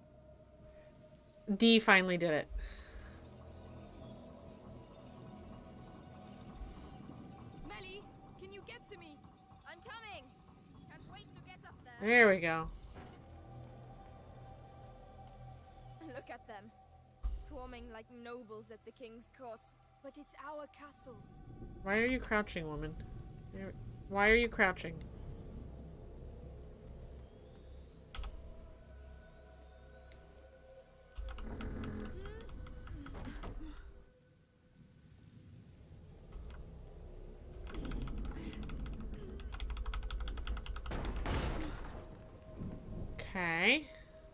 D finally did it. Melly, can you get to me? I'm coming. Can't wait to get up there. There we go. Look at them, swarming like nobles at the king's court. But it's our castle. Why are you crouching, woman? You're- Why are you crouching? Okay.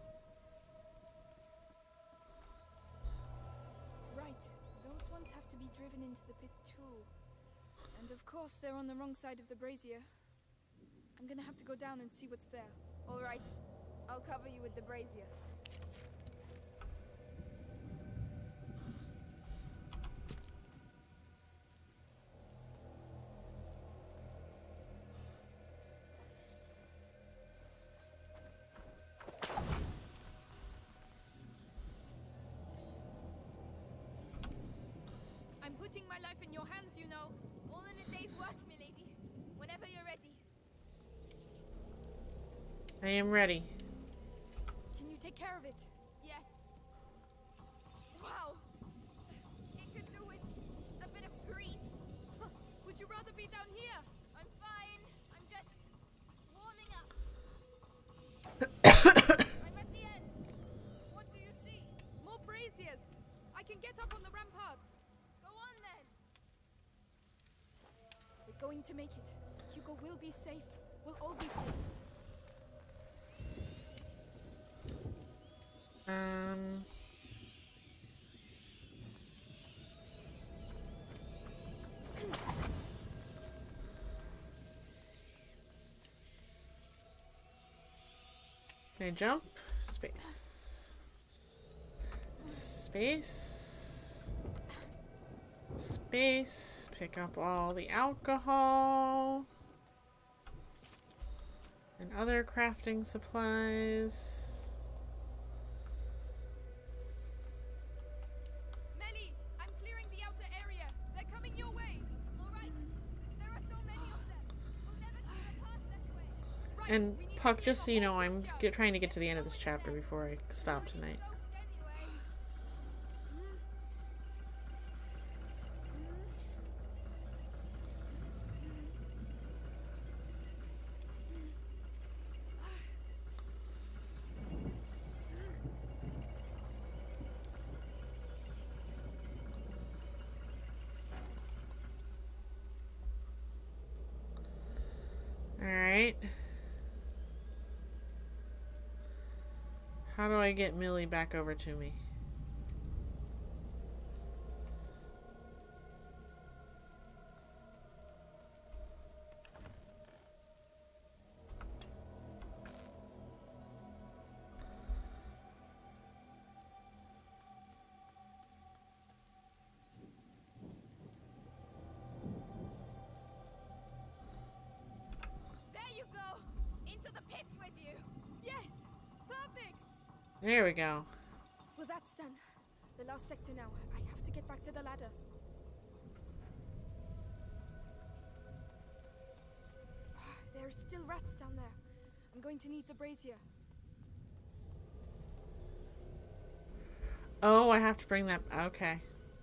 Right, those ones have to be driven into the pit too. And of course, they're on the wrong side of the brazier. I'm gonna have to go down and see what's there. All right, I'll cover you with the brazier. I'm putting my life in your hands, you know. All in a day's work, milady. Whenever you're ready. I am ready. Can you take care of it? Yes. Wow. It could do with a bit of grease. Huh. Would you rather be down here? I'm fine. I'm just warming up. I'm at the end. What do you see? More braziers. I can get up on the ramparts. Go on then. We're going to make it. Hugo will be safe. We'll all be safe. Um... Can I jump? Space. Space. Space. Pick up all the alcohol. And other crafting supplies. Melly, I'm clearing the outer area. They're coming your way. All right. There are so many of them. We'll never get past that way. Right, And we need to Puck, clear just so the you whole know, I'm courtyard. get, trying to get to the end of this chapter before I stop tonight. Soaked anyway. Alright. How do I get Millie back over to me? There you go. Into the pits with you. Yes! Perfect! There we go. done. The last sector now. I have to get back to the ladder. There are still rats down there. I'm going to need the brazier. Oh, I have to bring that. Okay.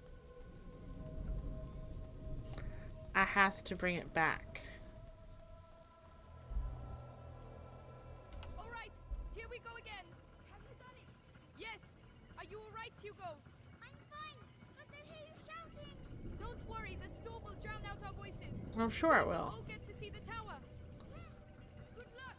I has to bring it back. All right, here we go again. Have you done it? Yes. Are you all right, Hugo? I'm fine, but I hear you shouting. Don't worry, the storm will drown out our voices. I'm sure it We'll will. all get to see the tower. Good luck.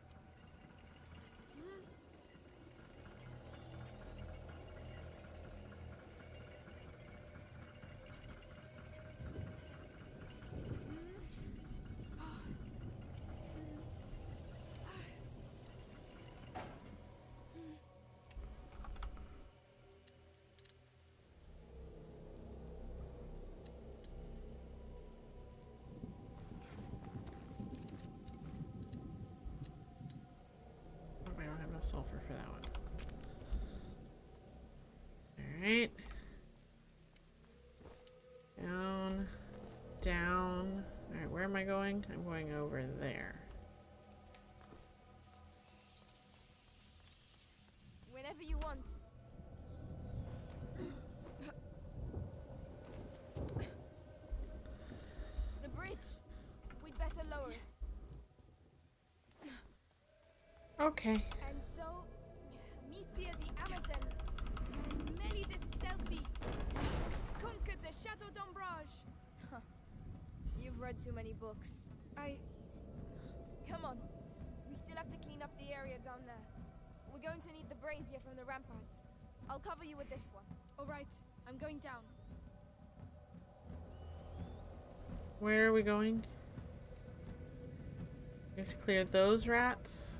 Oh, I don't have no sulfur for that one. Alright. Down. Down. Alright, where am I going? I'm going over there. Whenever you want. The bridge. We'd better lower it. Okay. And so, Misia the Amazon, and Melly the Stealthy, conquered the Chateau d'Ombrage. Huh. You've read too many books. I... Come on. We still have to clean up the area down there. We're going to need the brazier from the ramparts. I'll cover you with this one. All right, I'm going down. Where are we going? We have to clear those rats.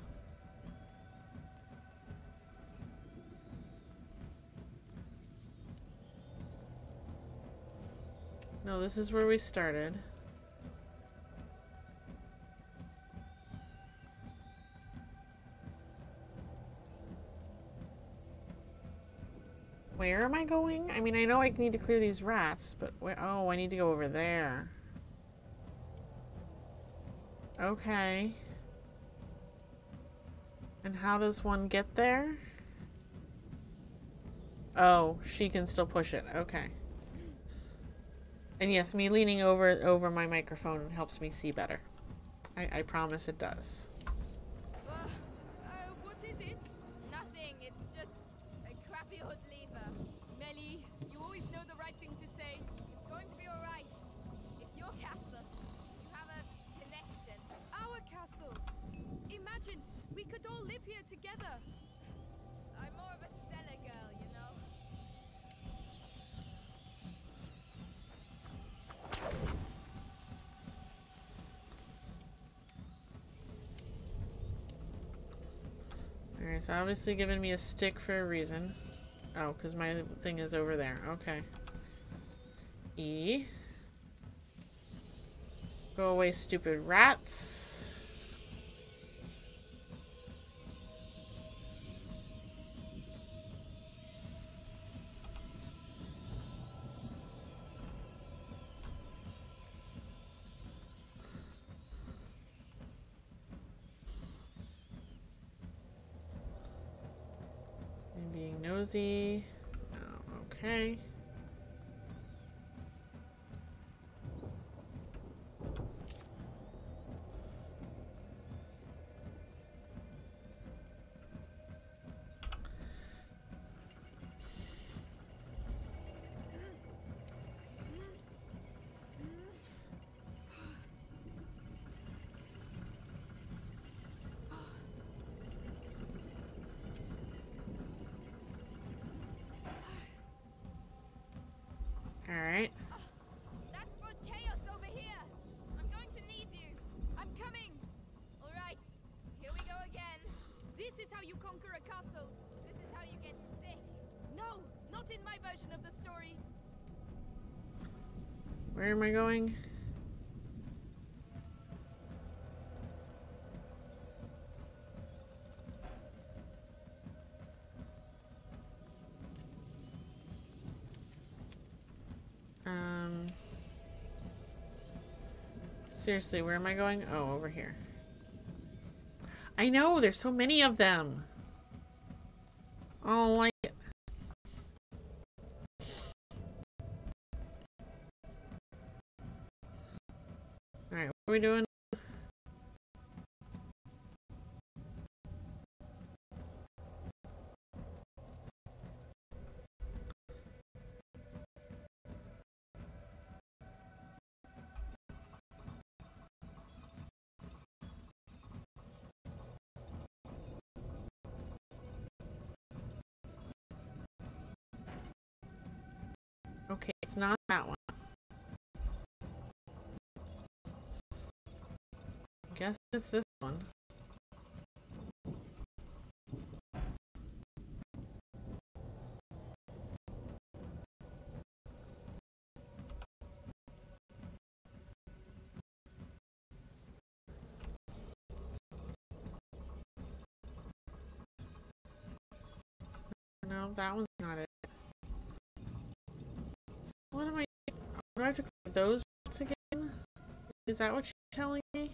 No, this is where we started. Where am I going? I mean, I know I need to clear these rats, but where? Oh, I need to go over there. Okay. And how does one get there? Oh, she can still push it. Okay. And yes, me leaning over over my microphone helps me see better. I, I promise it does. Uh, uh, what is it? Nothing. It's just a crappy old lever. Melly, you always know the right thing to say. It's going to be all right. It's your castle. You have a connection. Our castle. Imagine, we could all live here together. I'm more of a Stella girl, you know. Alright, it's obviously giving me a stick for a reason. Oh, because my thing is over there. Okay. E. Go away, stupid rats. And being nosy. Oh, okay. Alright. Oh, that's brought chaos over here. I'm going to need you. I'm coming. All right, here we go again. This is how you conquer a castle. This is how you get sick. No, not in my version of the story. Where am I going? Seriously, where am I going? Oh, over here. I know, there's so many of them. I don't like it. Alright, what are we doing? Okay, it's not that one. I guess it's this one. No, that one's not it. So what am I... Do I have to click those bits again? Is that what you're telling me?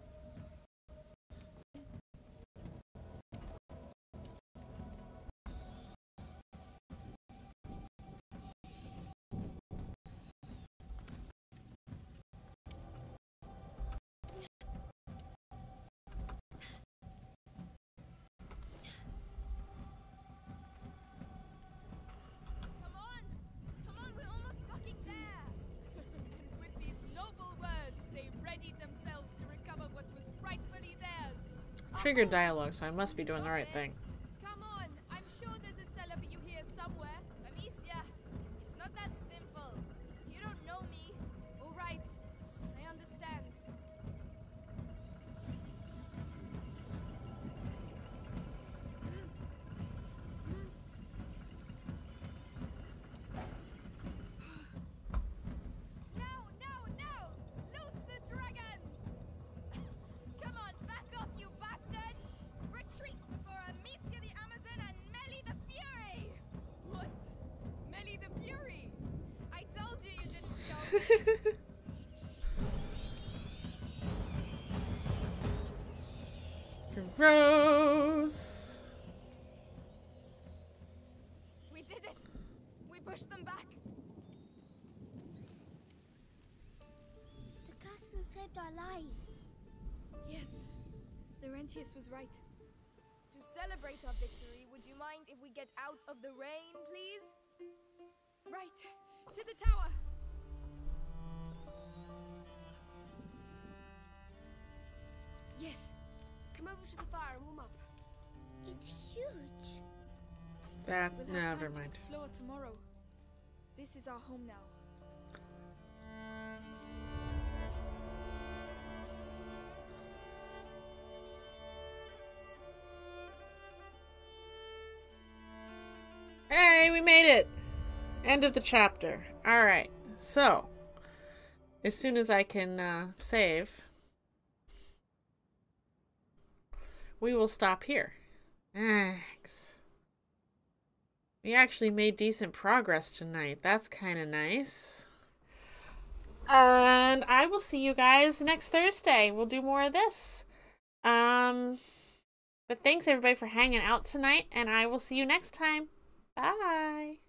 Come on! Come on, we're almost fucking there! And with these noble words, they readied themselves to recover what was rightfully theirs. Triggered dialogue, so I must be doing the right thing. Come on! I'm sure there's a cellar for you here somewhere. Amicia, it's not that simple. You don't know me. All right, I understand. No, no, no! Loose the dragons! Come on, back off, you bastards! Retreat before Amicia the Amazon and Melly the Fury! What? Melly the Fury? I told you you didn't know me! Gross. We did it! We pushed them back! The castle saved our lives. Yes, Laurentius was right. To celebrate our victory, would you mind if we get out of the rain, please? Right, to the tower! Yes, come over to the fire and warm up. It's huge. That, We'll have never time to mind. explore tomorrow. This is our home now. Hey, we made it! End of the chapter. Alright, so, as soon as I can uh, save, we will stop here. Thanks. We actually made decent progress tonight. That's kind of nice. And I will see you guys next Thursday. We'll do more of this. Um, but thanks everybody for hanging out tonight, and I will see you next time. Bye.